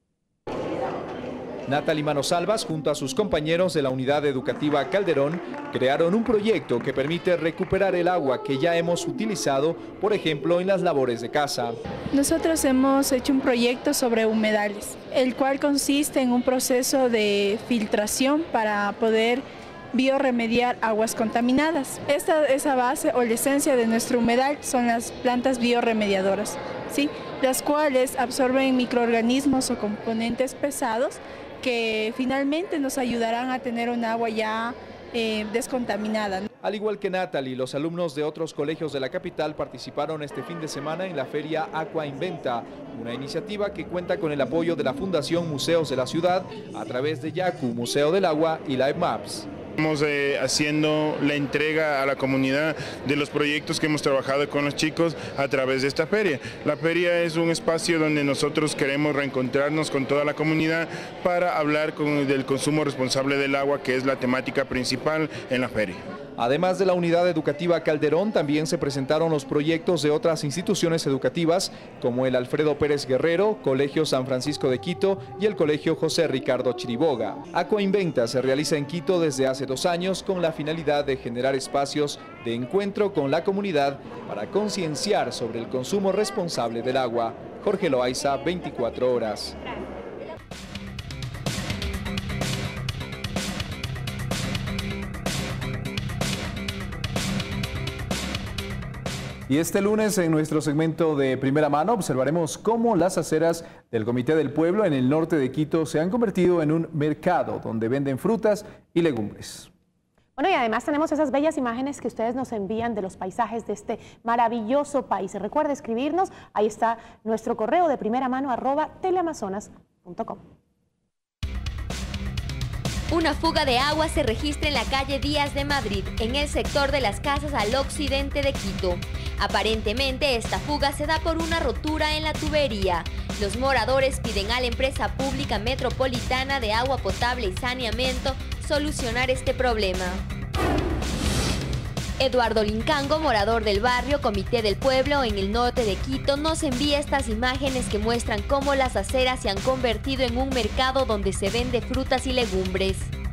Natalie Manosalvas, junto a sus compañeros de la Unidad Educativa Calderón, crearon un proyecto que permite recuperar el agua que ya hemos utilizado, por ejemplo, en las labores de casa. Nosotros hemos hecho un proyecto sobre humedales, el cual consiste en un proceso de filtración para poder biorremediar aguas contaminadas. Esta es la base o la esencia de nuestro humedal, son las plantas biorremediadoras, ¿sí? Las cuales absorben microorganismos o componentes pesados que finalmente nos ayudarán a tener un agua ya eh, descontaminada. Al igual que Natalie, los alumnos de otros colegios de la capital participaron este fin de semana en la feria Aqua Inventa, una iniciativa que cuenta con el apoyo de la Fundación Museos de la Ciudad a través de Yacu, Museo del Agua y Live Maps. Estamos eh, haciendo la entrega a la comunidad de los proyectos que hemos trabajado con los chicos a través de esta feria. La feria es un espacio donde nosotros queremos reencontrarnos con toda la comunidad para hablar con, del consumo responsable del agua, que es la temática principal en la feria. Además de la Unidad Educativa Calderón, también se presentaron los proyectos de otras instituciones educativas, como el Alfredo Pérez Guerrero, Colegio San Francisco de Quito y el Colegio José Ricardo Chiriboga. Aqua Inventa se realiza en Quito desde hace dos años con la finalidad de generar espacios de encuentro con la comunidad para concienciar sobre el consumo responsable del agua. Jorge Loaiza, veinticuatro horas. Y este lunes en nuestro segmento de Primera Mano observaremos cómo las aceras del Comité del Pueblo en el norte de Quito se han convertido en un mercado donde venden frutas y legumbres. Bueno, y además tenemos esas bellas imágenes que ustedes nos envían de los paisajes de este maravilloso país. Recuerda escribirnos, ahí está nuestro correo de primera mano arroba teleamazonas punto com. Una fuga de agua se registra en la calle Díaz de Madrid, en el sector de las casas al occidente de Quito. Aparentemente, esta fuga se da por una rotura en la tubería. Los moradores piden a la empresa pública metropolitana de agua potable y saneamiento solucionar este problema. Eduardo Lincango, morador del barrio Comité del Pueblo en el norte de Quito, nos envía estas imágenes que muestran cómo las aceras se han convertido en un mercado donde se vende frutas y legumbres.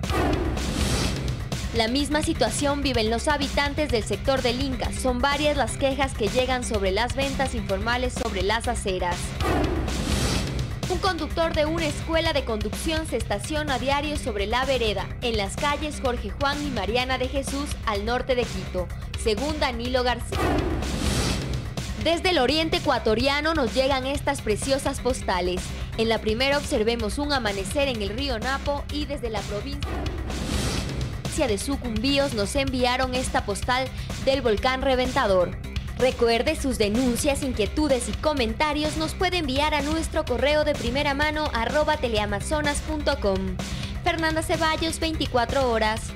La misma situación viven los habitantes del sector del Inca. Son varias las quejas que llegan sobre las ventas informales sobre las aceras. Un conductor de una escuela de conducción se estaciona a diario sobre la vereda, en las calles Jorge Juan y Mariana de Jesús, al norte de Quito, según Danilo García. Desde el oriente ecuatoriano nos llegan estas preciosas postales. En la primera observemos un amanecer en el río Napo y desde la provincia de Sucumbíos nos enviaron esta postal del volcán Reventador. Recuerde, sus denuncias, inquietudes y comentarios nos puede enviar a nuestro correo de primera mano arroba teleamazonas punto com. Fernanda Ceballos, veinticuatro horas.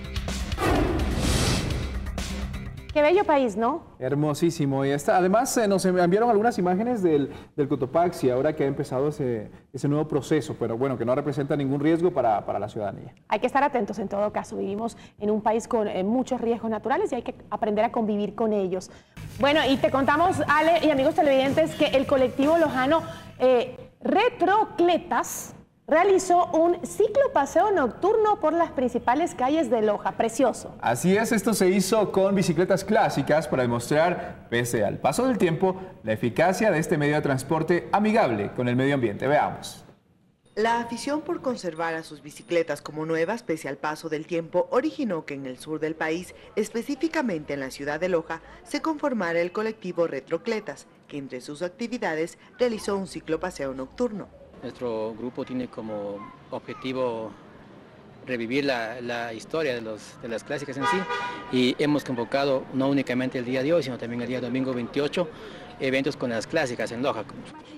Qué bello país, ¿no? Hermosísimo. Y está, además eh, nos enviaron algunas imágenes del, del Cotopaxi, ahora que ha empezado ese, ese nuevo proceso, pero bueno, que no representa ningún riesgo para, para la ciudadanía. Hay que estar atentos en todo caso. Vivimos en un país con eh, muchos riesgos naturales y hay que aprender a convivir con ellos. Bueno, y te contamos, Ale y amigos televidentes, que el colectivo lojano eh, Retrocletas realizó un ciclopaseo nocturno por las principales calles de Loja. Precioso. Así es, esto se hizo con bicicletas clásicas para demostrar, pese al paso del tiempo, la eficacia de este medio de transporte amigable con el medio ambiente. Veamos. La afición por conservar a sus bicicletas como nuevas pese al paso del tiempo originó que en el sur del país, específicamente en la ciudad de Loja, se conformara el colectivo Retrocletas, que entre sus actividades realizó un ciclopaseo nocturno. Nuestro grupo tiene como objetivo revivir la, la historia de, los, de las clásicas en sí, y hemos convocado no únicamente el día de hoy, sino también el día domingo veintiocho, eventos con las clásicas en Loja.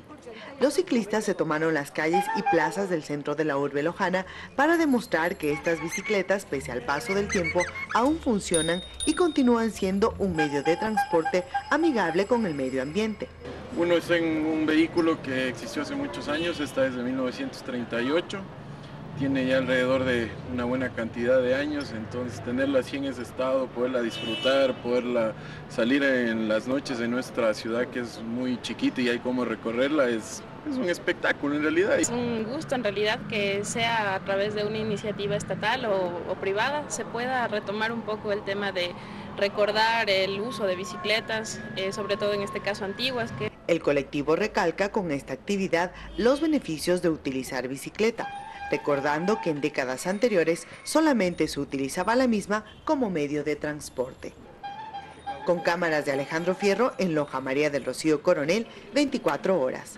Los ciclistas se tomaron las calles y plazas del centro de la urbe lojana para demostrar que estas bicicletas, pese al paso del tiempo, aún funcionan y continúan siendo un medio de transporte amigable con el medio ambiente. Uno es en un vehículo que existió hace muchos años, está desde mil novecientos treinta y ocho, tiene ya alrededor de una buena cantidad de años, entonces tenerla así en ese estado, poderla disfrutar, poderla salir en las noches de nuestra ciudad, que es muy chiquita y hay cómo recorrerla, es, es un espectáculo en realidad. Es un gusto en realidad que sea a través de una iniciativa estatal o, o privada se pueda retomar un poco el tema de recordar el uso de bicicletas, eh, sobre todo en este caso antiguas. Que... El colectivo recalca con esta actividad los beneficios de utilizar bicicleta, recordando que en décadas anteriores solamente se utilizaba la misma como medio de transporte. Con cámaras de Alejandro Fierro en Loja María del Rocío Coronel, veinticuatro horas.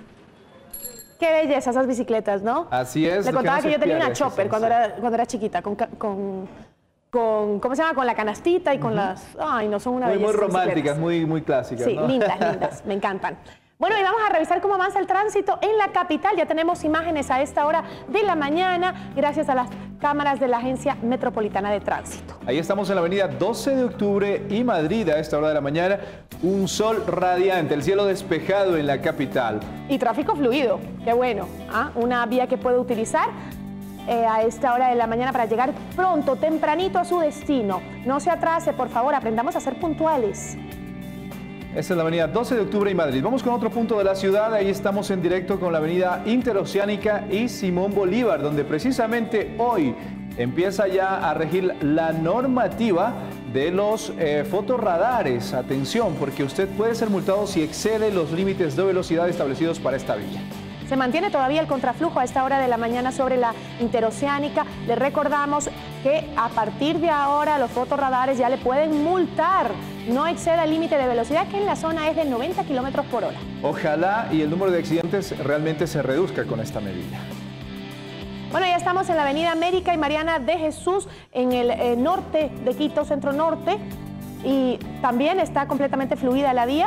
Qué belleza esas bicicletas, ¿no? Así es. Le contaba que, que yo tenía una chopper cuando era, cuando era chiquita, con... con... Con, ¿cómo se llama? Con la canastita y con uh-huh. las... Ay, no, son una muy, belleza. Muy románticas, muy, muy clásicas. Sí, ¿no? lindas, lindas, me encantan. Bueno, y vamos a revisar cómo avanza el tránsito en la capital. Ya tenemos imágenes a esta hora de la mañana, gracias a las cámaras de la Agencia Metropolitana de Tránsito. Ahí estamos en la avenida doce de octubre y Madrid a esta hora de la mañana. Un sol radiante, el cielo despejado en la capital. Y tráfico fluido, qué bueno. ¿Ah? Una vía que puede utilizar Eh, a esta hora de la mañana para llegar pronto, tempranito a su destino. No se atrase, por favor, aprendamos a ser puntuales. Esta es la avenida doce de octubre y Madrid. Vamos con otro punto de la ciudad. Ahí estamos en directo con la avenida Interoceánica y Simón Bolívar, donde precisamente hoy empieza ya a regir la normativa de los eh, fotorradares. Atención, porque usted puede ser multado si excede los límites de velocidad establecidos para esta vía. Se mantiene todavía el contraflujo a esta hora de la mañana sobre la Interoceánica. Les recordamos que a partir de ahora los fotorradares ya le pueden multar. No exceda el límite de velocidad, que en la zona es de noventa kilómetros por hora. Ojalá y el número de accidentes realmente se reduzca con esta medida. Bueno, ya estamos en la avenida América y Mariana de Jesús, en el eh, norte de Quito, centro norte. Y también está completamente fluida la vía.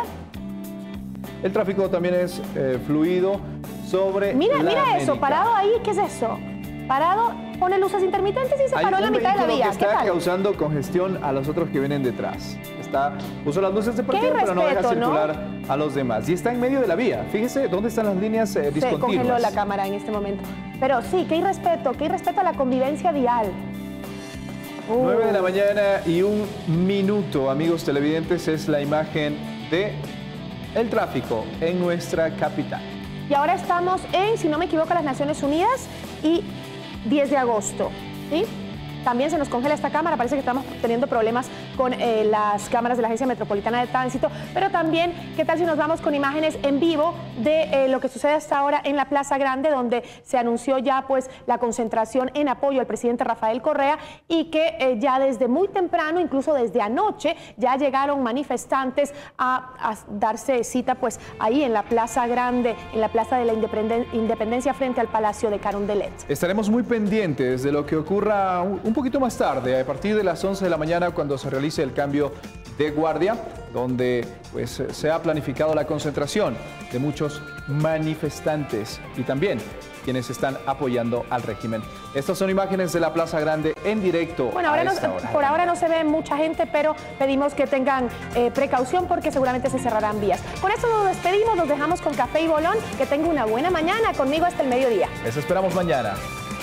El tráfico también es eh, fluido sobre Mira, la mira América. eso, parado ahí, ¿qué es eso? Parado, pone luces intermitentes y se Hay paró en la mitad de la vía. Que está causando congestión a los otros que vienen detrás. Está, puso las luces de partida, pero no deja circular ¿no? a los demás. Y está en medio de la vía. Fíjese dónde están las líneas eh, discontinuas. Se congeló la cámara en este momento. Pero sí, qué irrespeto, qué irrespeto a la convivencia vial. Uh. nueve de la mañana y un minuto, amigos televidentes, es la imagen de el tráfico en nuestra capital. Y ahora estamos en, si no me equivoco, las Naciones Unidas y diez de agosto, ¿sí? también se nos congela esta cámara, parece que estamos teniendo problemas con eh, las cámaras de la Agencia Metropolitana de Tránsito, pero también, ¿qué tal si nos vamos con imágenes en vivo de eh, lo que sucede hasta ahora en la Plaza Grande, donde se anunció ya pues la concentración en apoyo al presidente Rafael Correa y que eh, ya desde muy temprano, incluso desde anoche, ya llegaron manifestantes a, a darse cita pues ahí en la Plaza Grande, en la Plaza de la Independen- Independencia frente al Palacio de Carondelet. Estaremos muy pendientes de lo que ocurra un poquito más tarde, a partir de las once de la mañana, cuando se realice el cambio de guardia, donde pues se ha planificado la concentración de muchos manifestantes y también quienes están apoyando al régimen. Estas son imágenes de la Plaza Grande en directo. Bueno, ahora a no, esta hora. por ahora no se ve mucha gente, pero pedimos que tengan eh, precaución porque seguramente se cerrarán vías. Con esto nos despedimos, nos dejamos con café y bolón. Que tenga una buena mañana, conmigo hasta el mediodía. Les esperamos mañana.